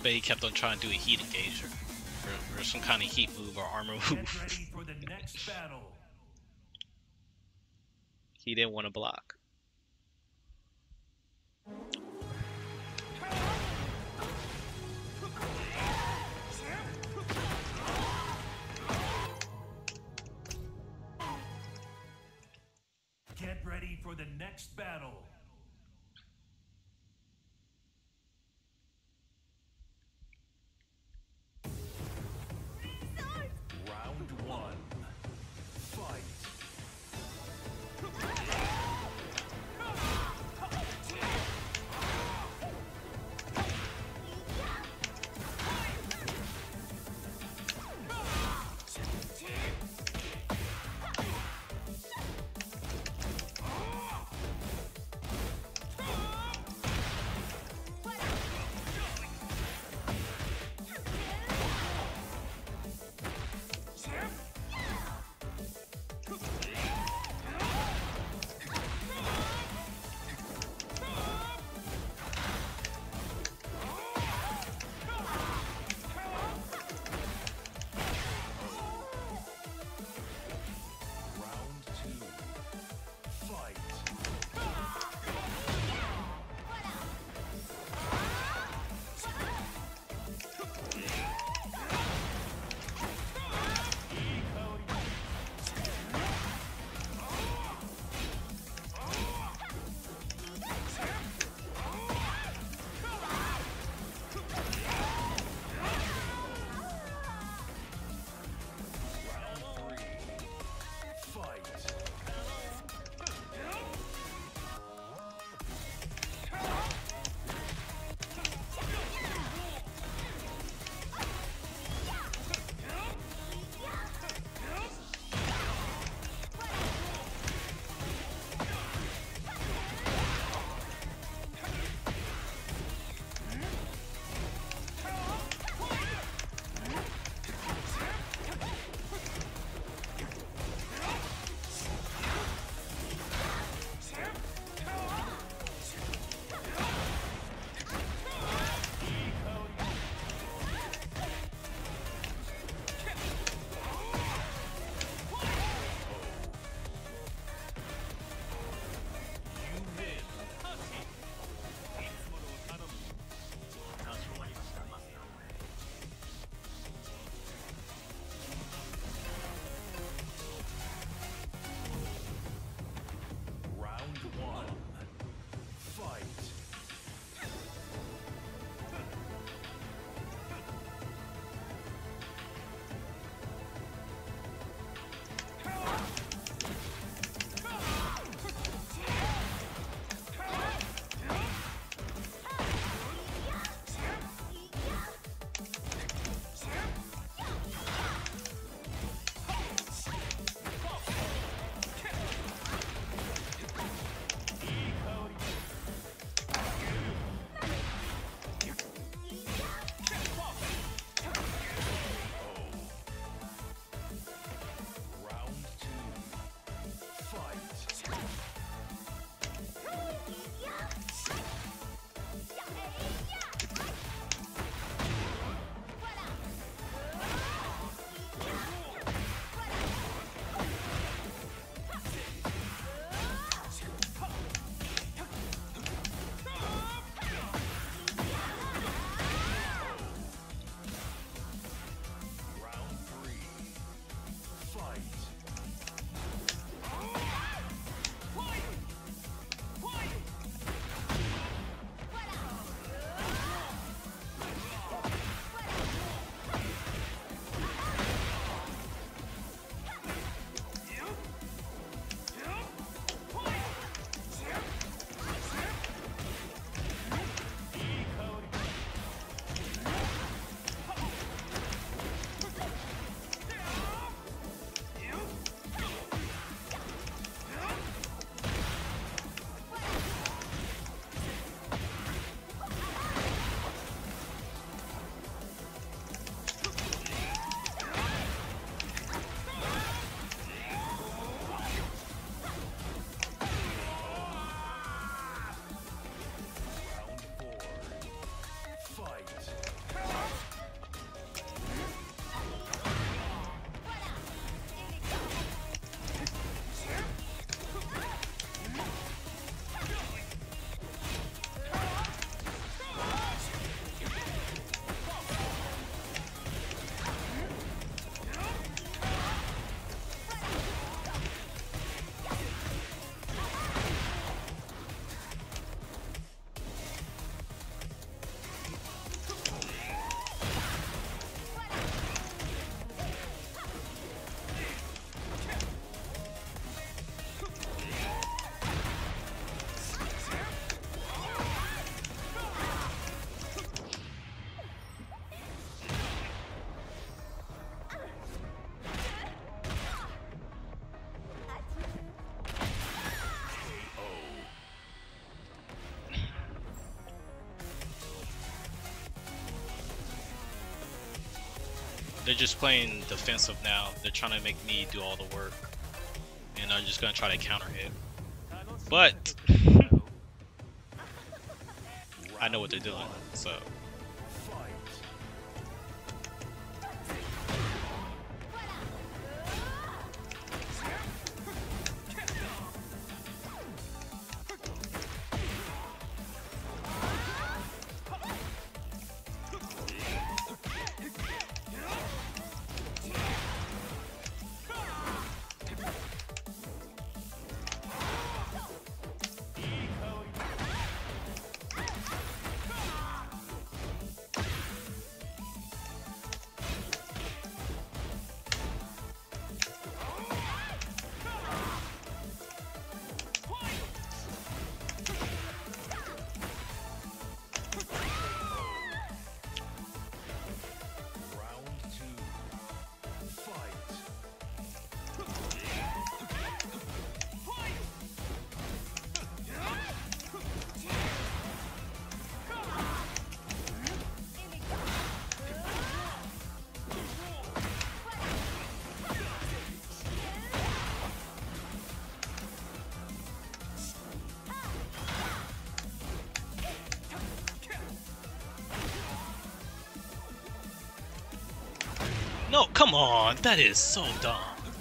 bet he kept on trying to do a heat engage or some kind of heat move or armor Get move. ready for the next battle. He didn't want to block. Get ready for the next battle. Round one. Fight. They're just playing defensive now. They're trying to make me do all the work, and I'm just gonna try to counter hit. But I know what they're doing, so. No, come on, that is so dumb.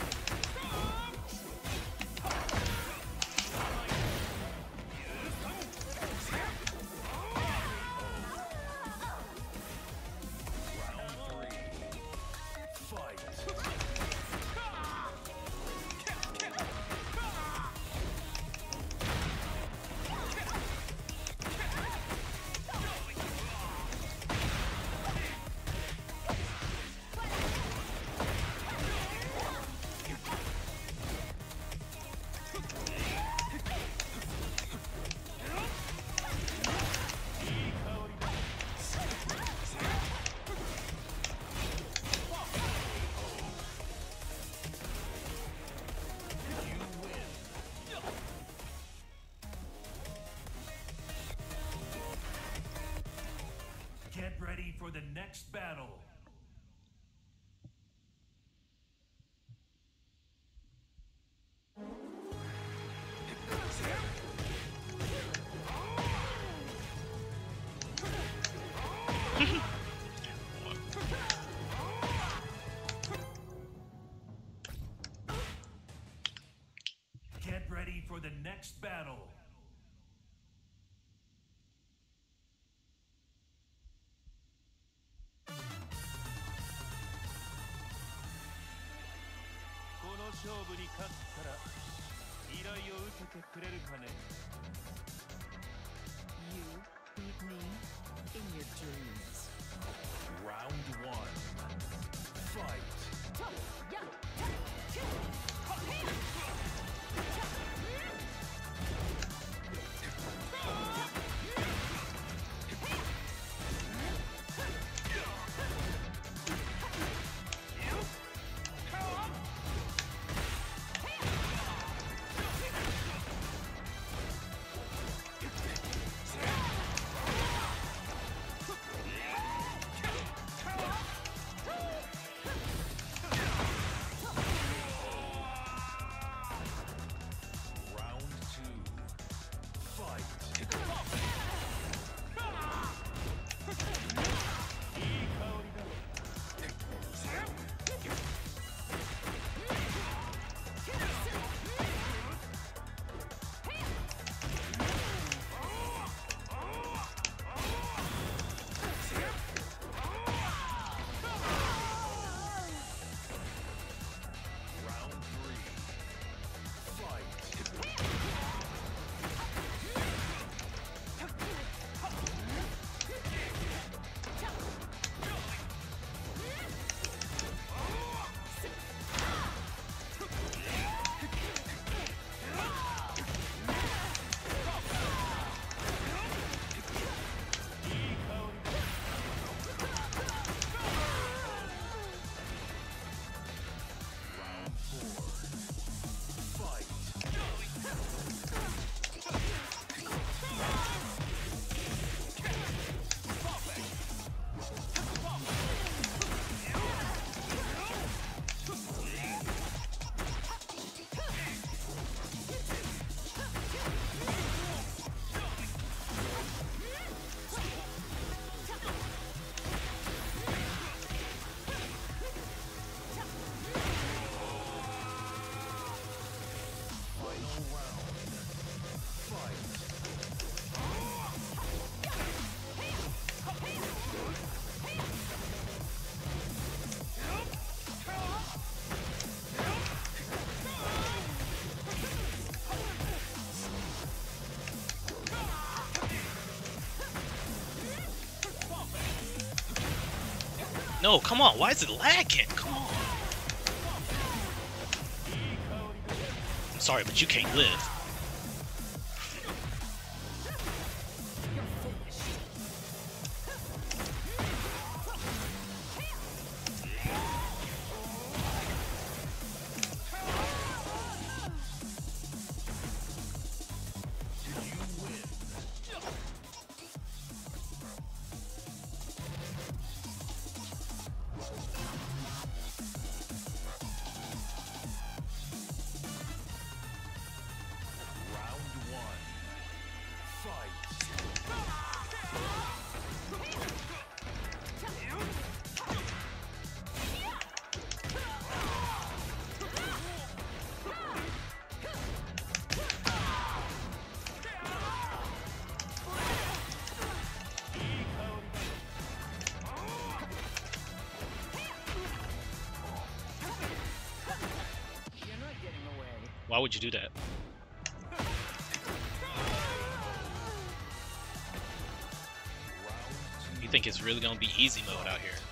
Get ready for the next battle. Get ready for the next battle. 勝負に勝ったら依頼を受けてくれるかね You beat me in your dreams. Round 1. Fight. No, come on. Why is it lagging? Come on. I'm sorry, but you can't live. Why would you do that? You think it's really gonna be easy mode out here?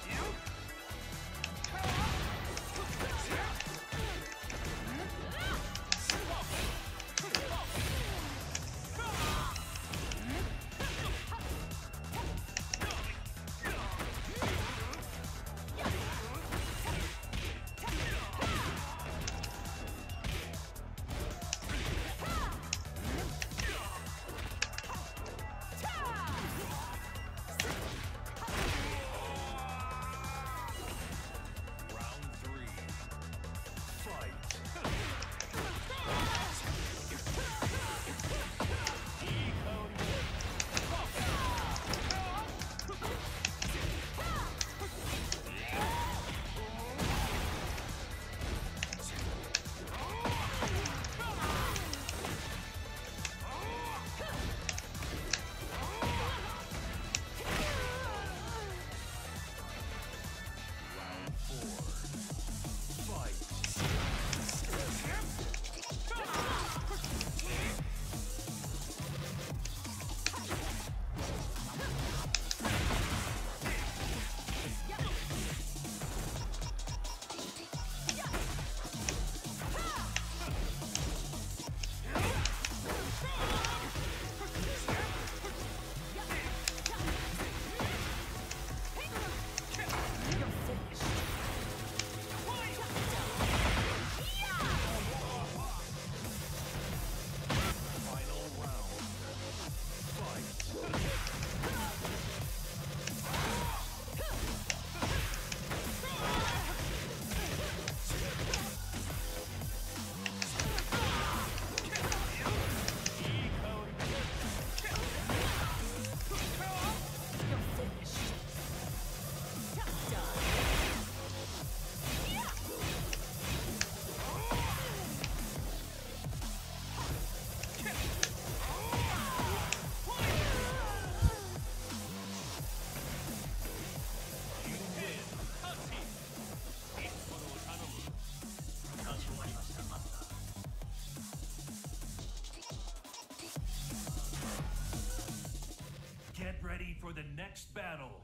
Get ready for the next battle.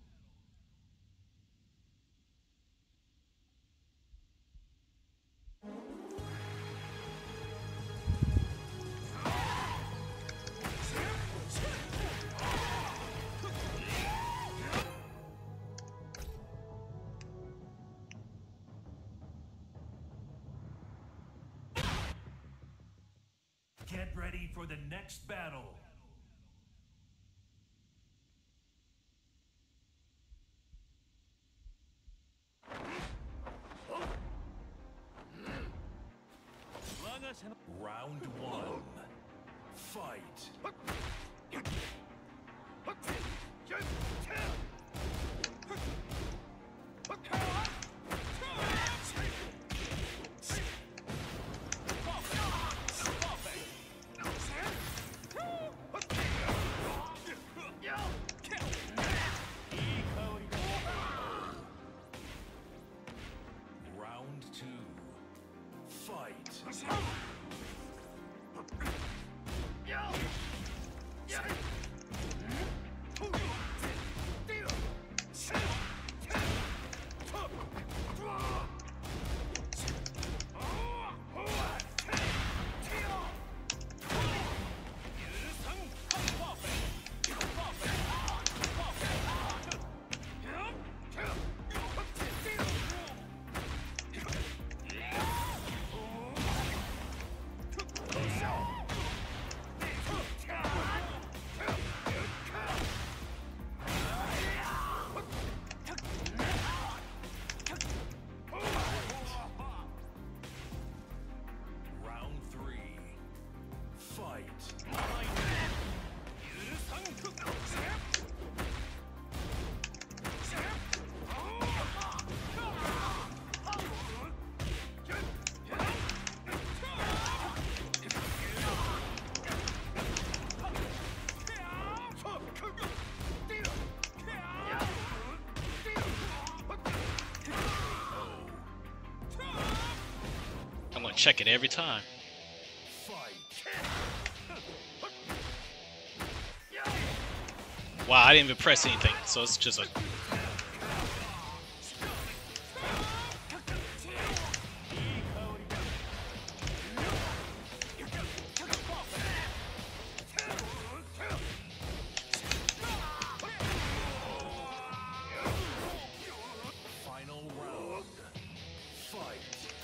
Get ready for the next battle. Round one. Fight. gonna check it every time. Wow, I didn't even press anything, so it's just a... Final round. Fight.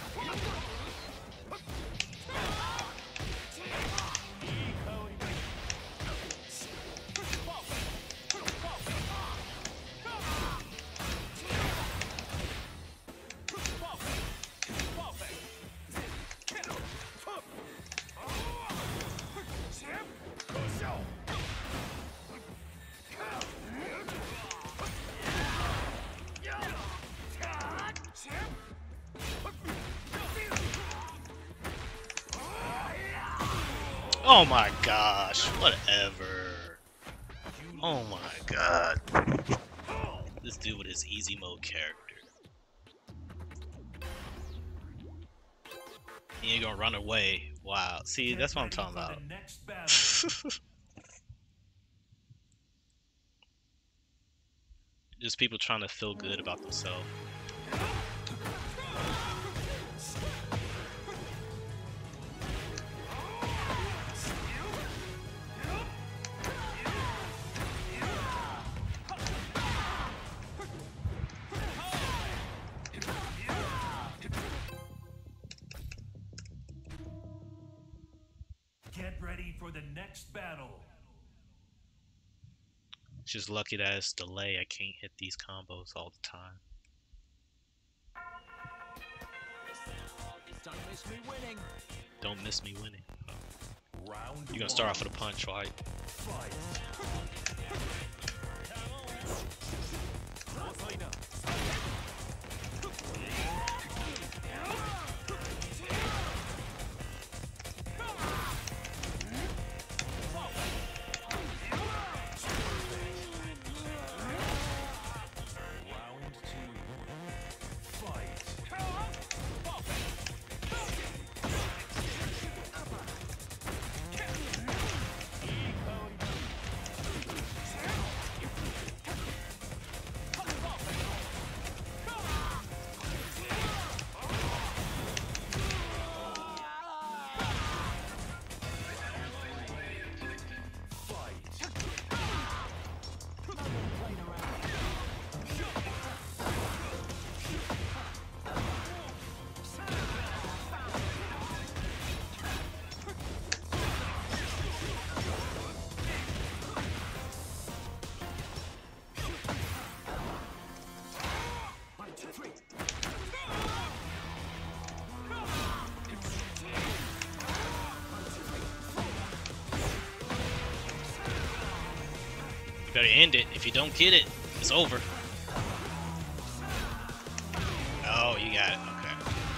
Oh my gosh, whatever. Oh my god. This dude with his easy mode character. He ain't gonna run away. Wow. See, that's what I'm talking about. The next battle. Just people trying to feel good about themselves. Get ready for the next battle. It's just lucky that it's delay. I can't hit these combos all the time. Don't miss me winning. Don't miss me winning. Round You're gonna start off with a punch, right? fight. Round two. Fight. You better end it. If you don't get it, it's over. Oh, you got it. Okay.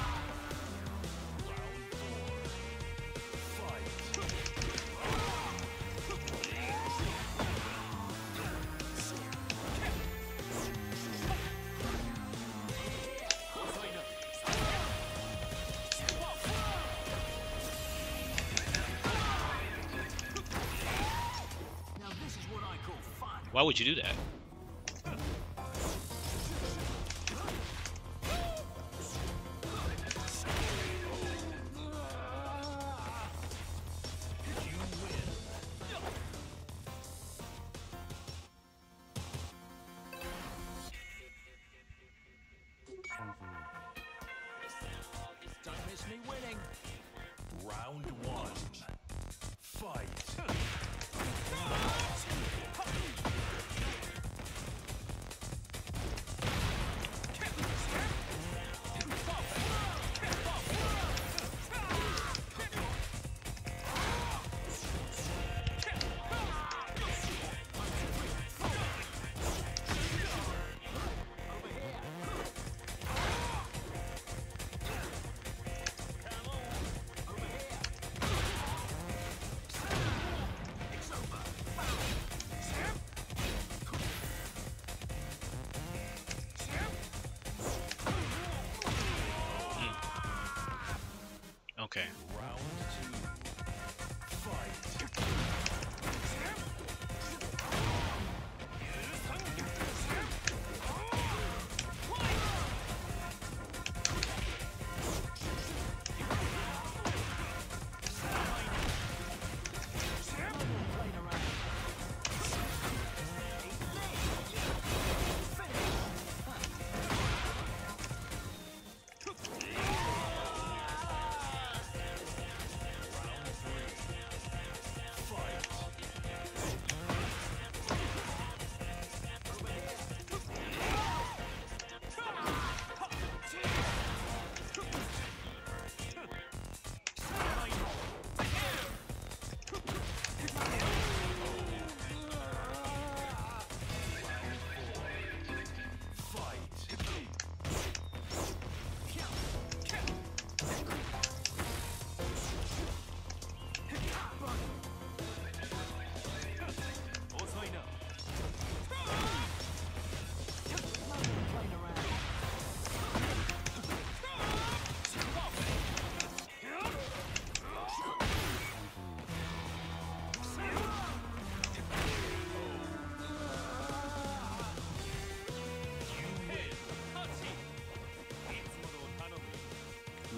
Why would you do that? Don't miss me winning. Round one. Fight.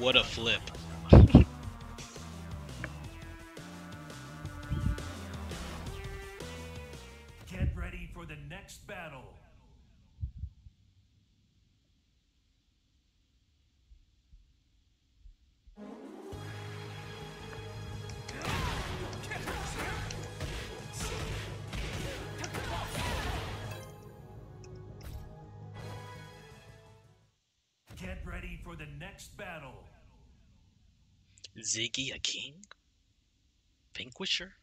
What a flip. Get ready for the next battle. Get ready for the next battle. Ziggy a king? Vanquisher?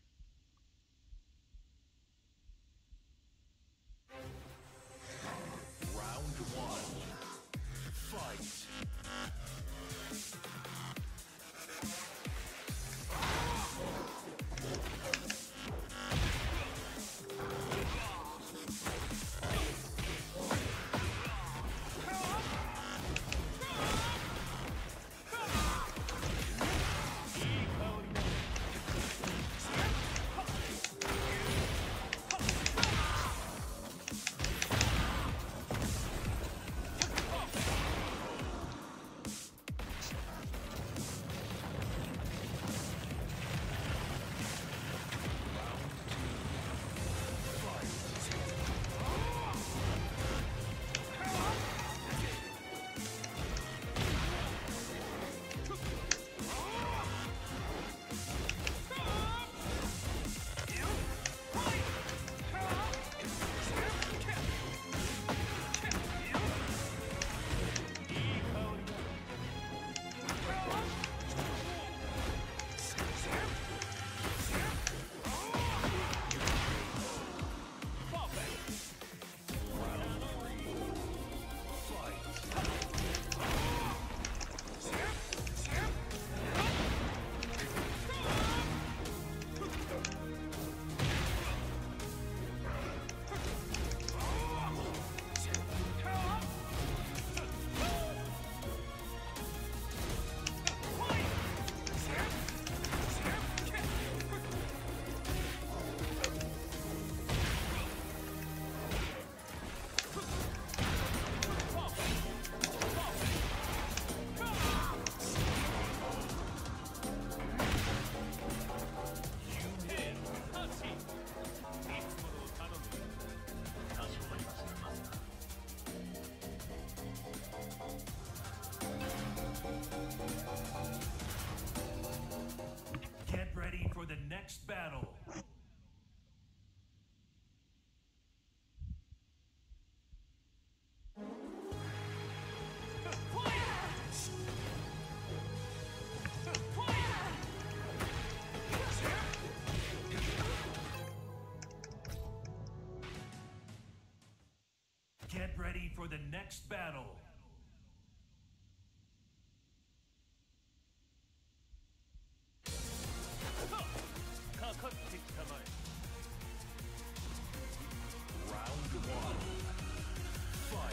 Round one. Fight. Get ready for the next battle. Get ready for the next battle. Round one. Fight.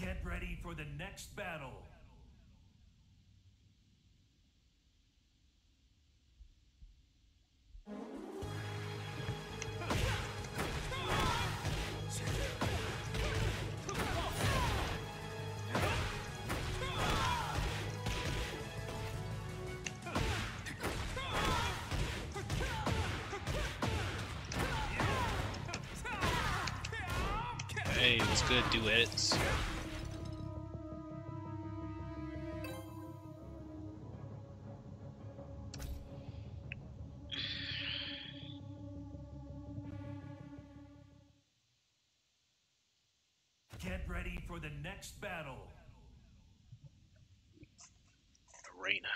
Get ready for the next battle. Hey, what's good, duets? Get ready for the next battle. Arena.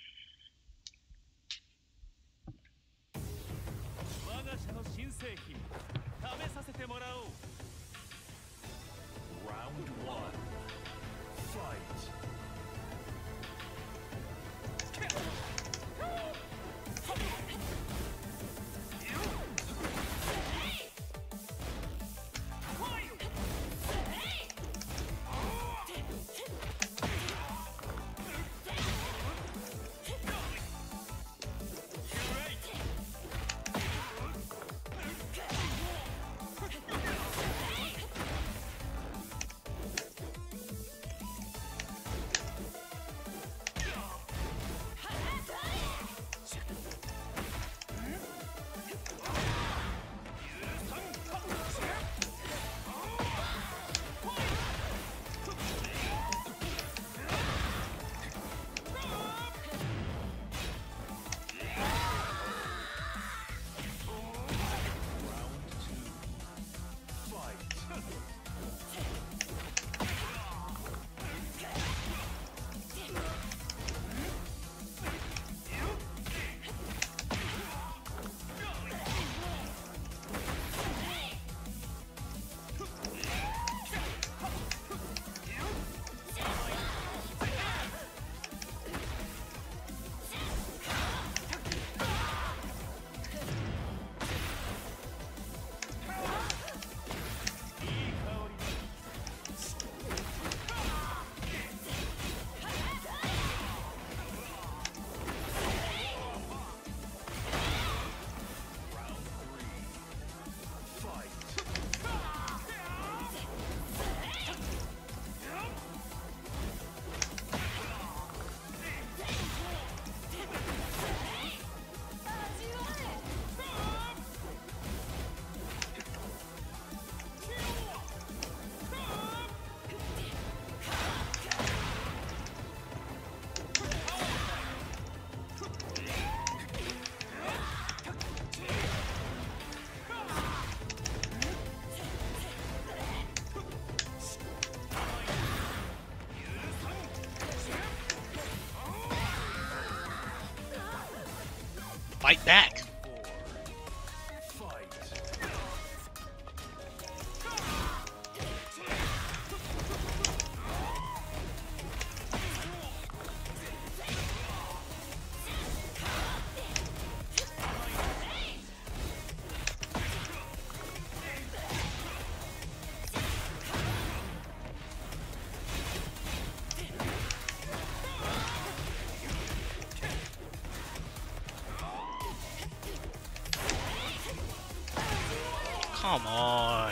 我が社の新製品試させてもらおう Round 1 Fight Fight back! Come on.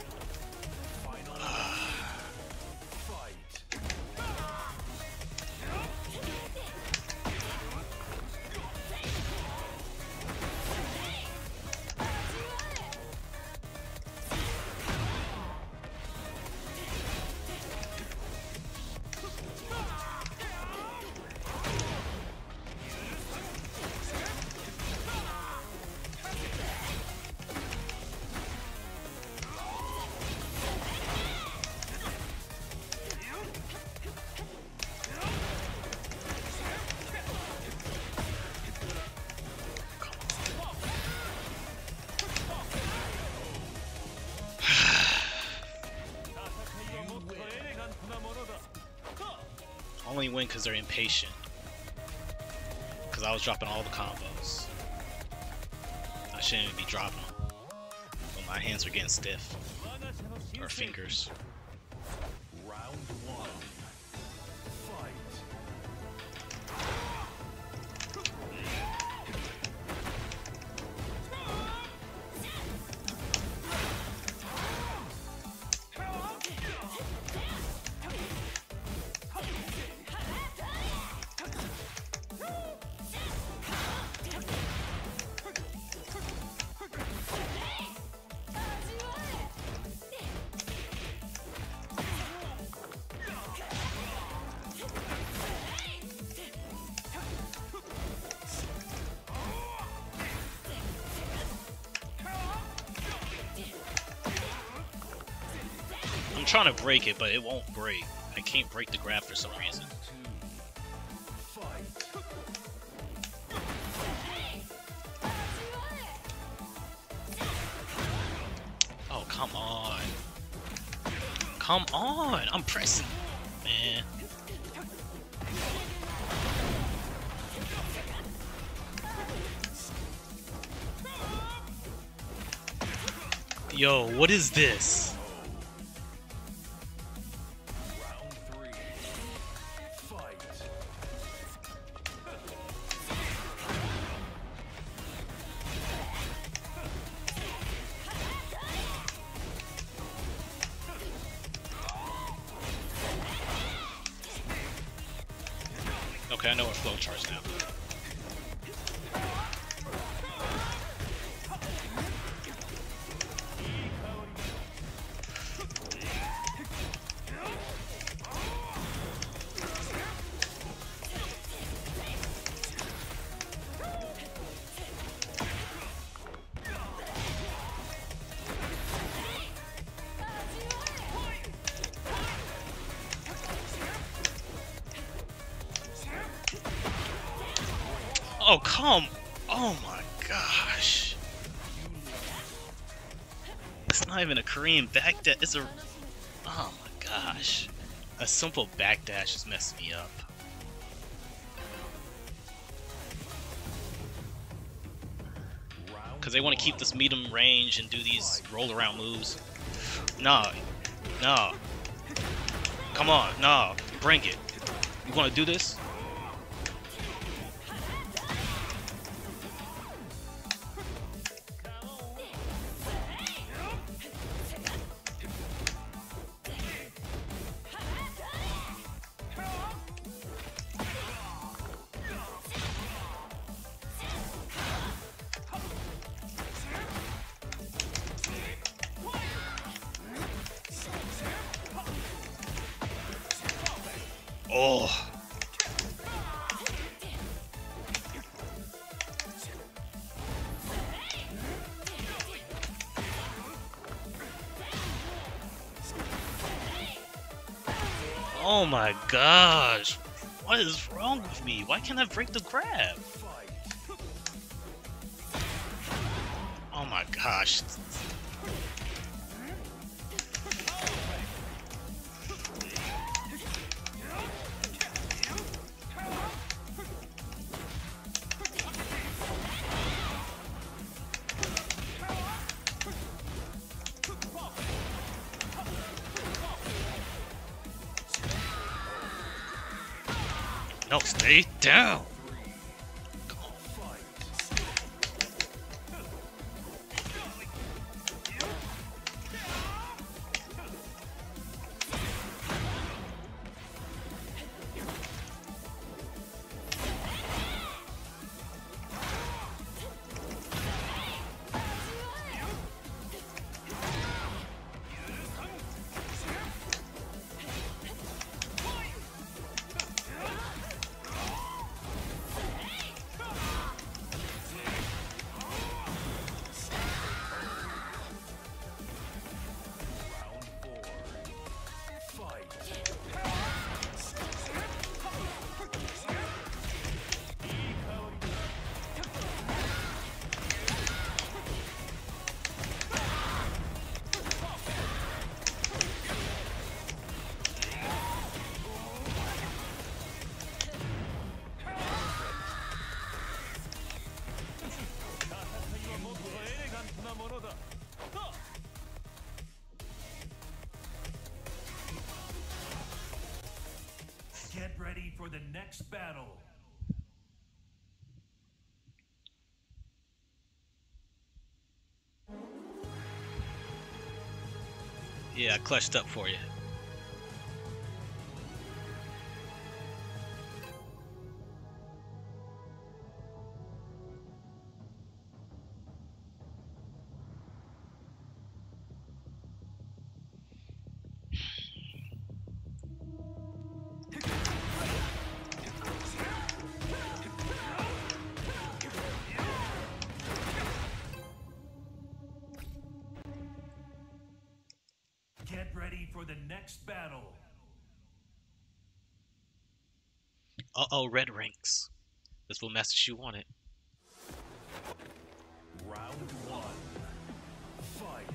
Only win because they're impatient. Because I was dropping all the combos. I shouldn't even be dropping them. But my hands are getting stiff. Or fingers. Round trying to break it, but it won't break. I can't break the grab for some reason. Oh, come on. Come on! I'm pressing, man. Yo, what is this? Okay, I know what flow charts now. Oh, come! Oh my gosh! It's not even a Korean backdash. It's a. Oh my gosh! A simple backdash is messing me up. Because they want to keep this medium range and do these roll around moves. No, no. Come on, no. Bring it. You want to do this? Oh. Oh my gosh. What is wrong with me? Why can't I break the grab? Oh my gosh. No, stay down. Get ready for the next battle. Yeah, I clutched up for you. Get ready ready for the next battle. Uh-oh, red ranks. That's what message you wanted. Round one. Fight.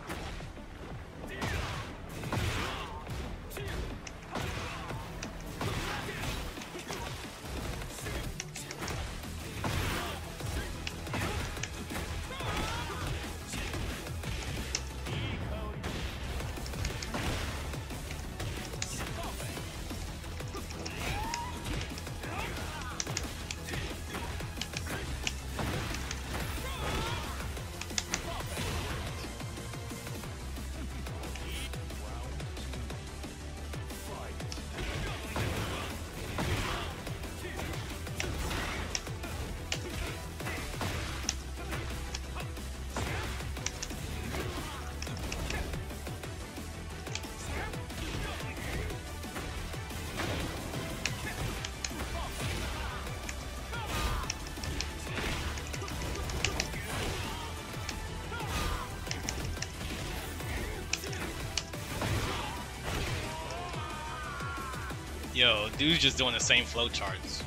Yo, dude's just doing the same flowcharts.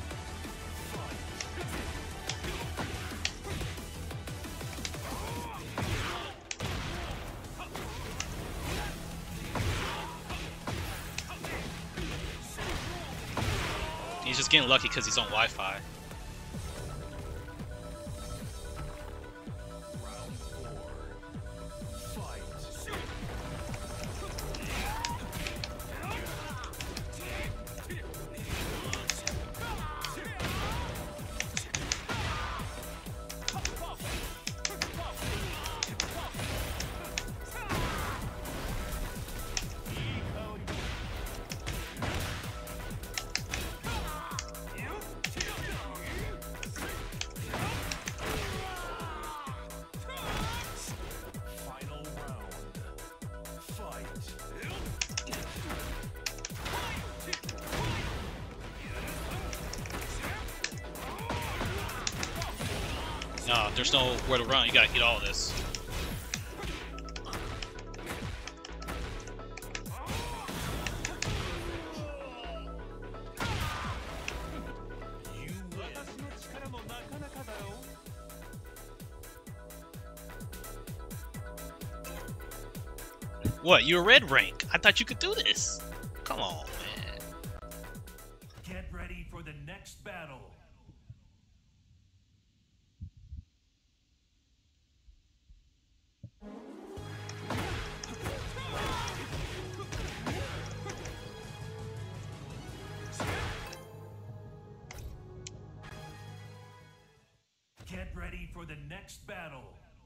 He's just getting lucky because he's on Wi-Fi. Round four. Fight. Final round. Fight. No, there's nowhere to run. You gotta get all this. You win. What? You're a red rank. I thought you could do this. Come on, man. Get ready for the next battle. Get ready for the next battle.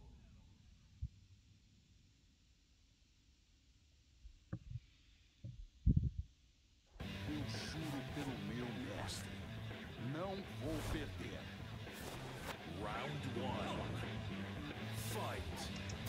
Eu juro pelo meu mestre, não vou perder. Round one. Fight.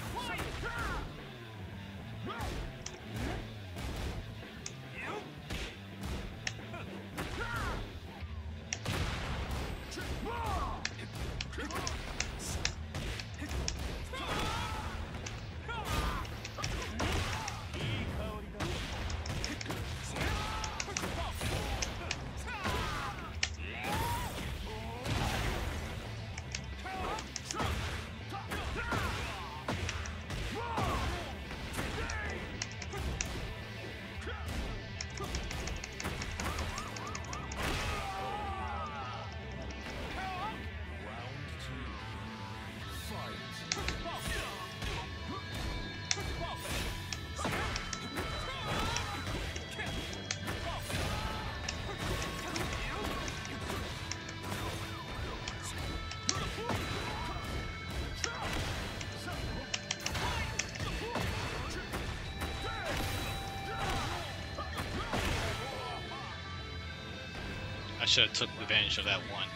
I should have took advantage of that one.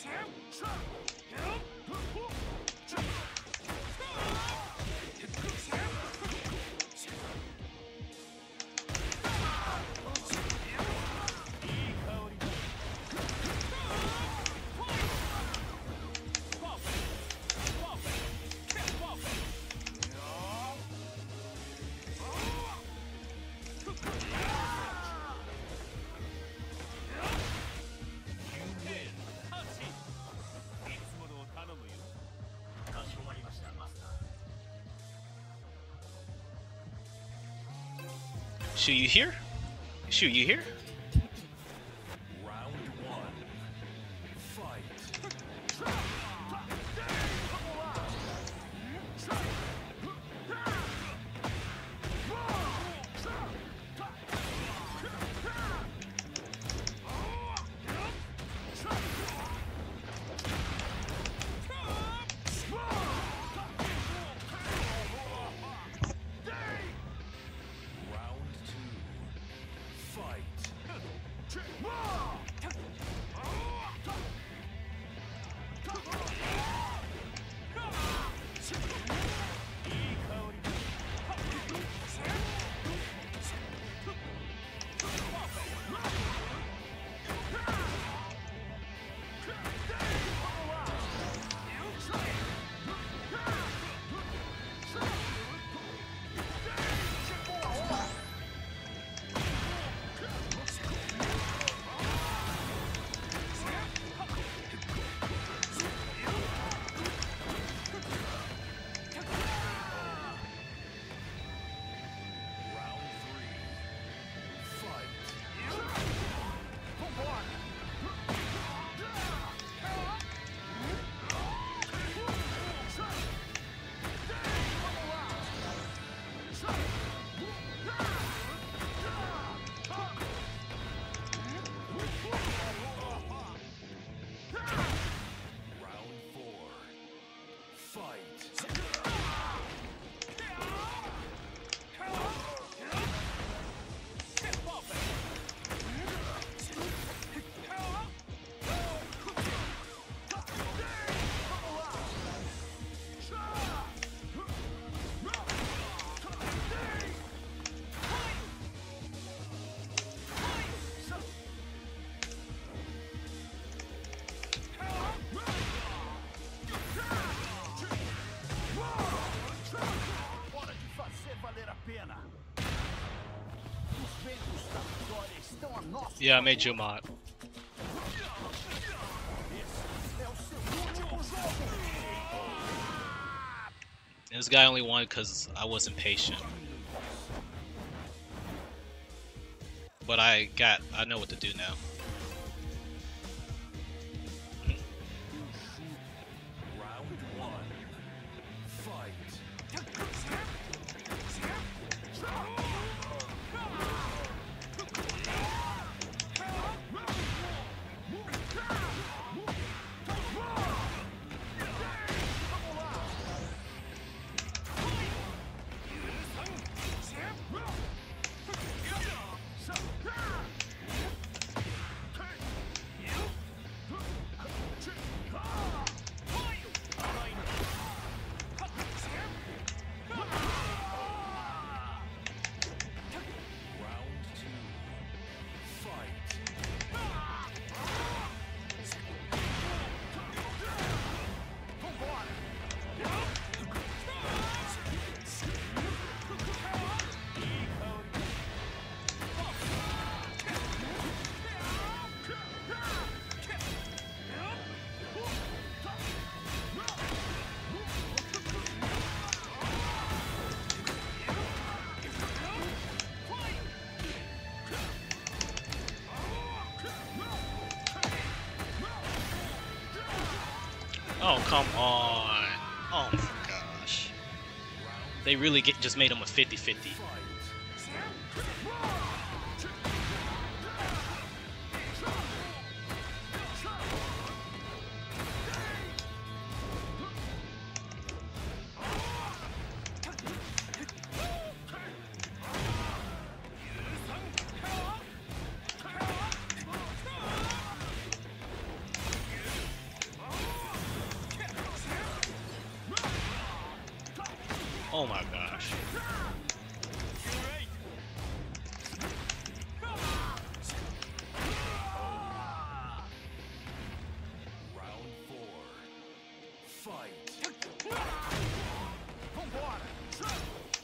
Shu, you here? Shu, you here? Round one. Fight. Round two. Fight. Round three. Fight. Round four. Fight. Hora de fazer valer a pena. Os ventos da vitória estão a nosso Yeah, I made you a mod. é o seu último jogo. And this guy only won because I wasn't patient. But I know what to do now. Round one. Fight. Round two. Fight. Oh, come on. Oh my gosh. They really just made him a 50-50. Oh my gosh. Round 4. Fight. Vambora.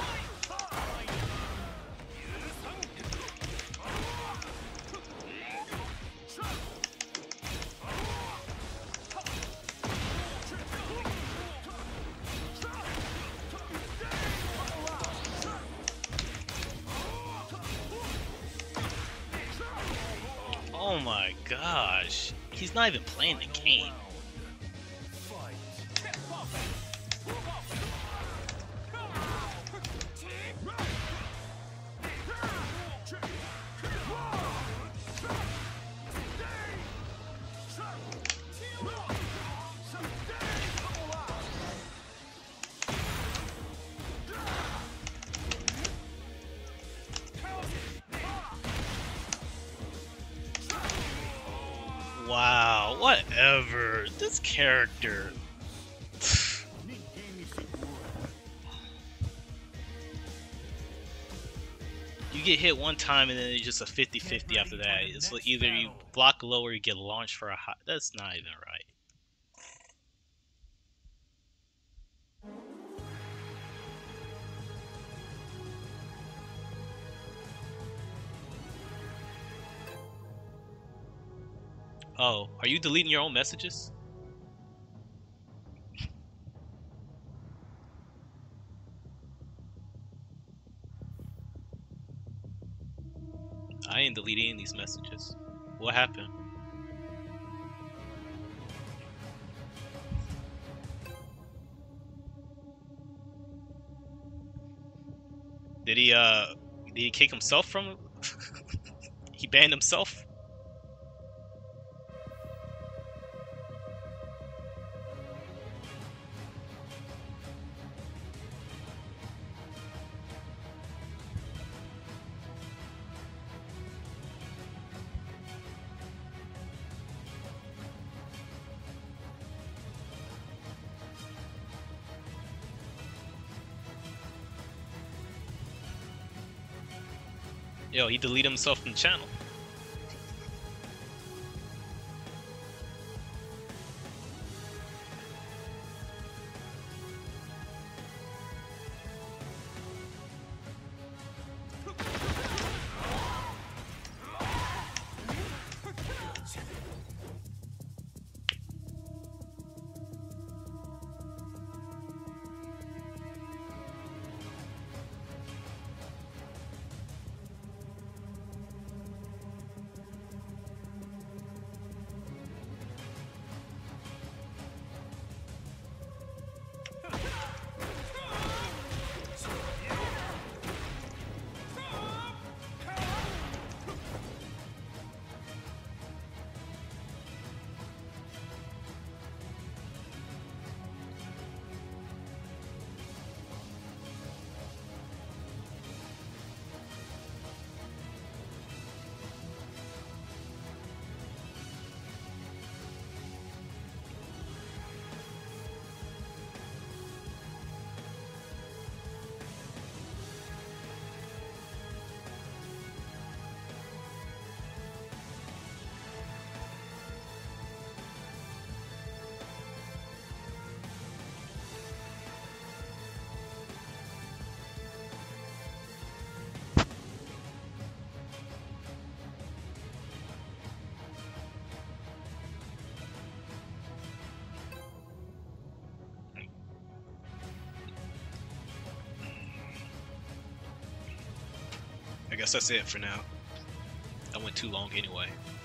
Oh my gosh. He's not even playing the game. Wow, whatever. This character. Ninguém me segura. You get hit one time and then it's just a 50-50 after that. It's like either you block low or you get launched for a high. That's not even right. Oh, are you deleting your own messages? I ain't deleting these messages. What happened? Did he kick himself from he banned himself? Yo, he deleted himself from the channel. I guess that's it for now. I went too long anyway.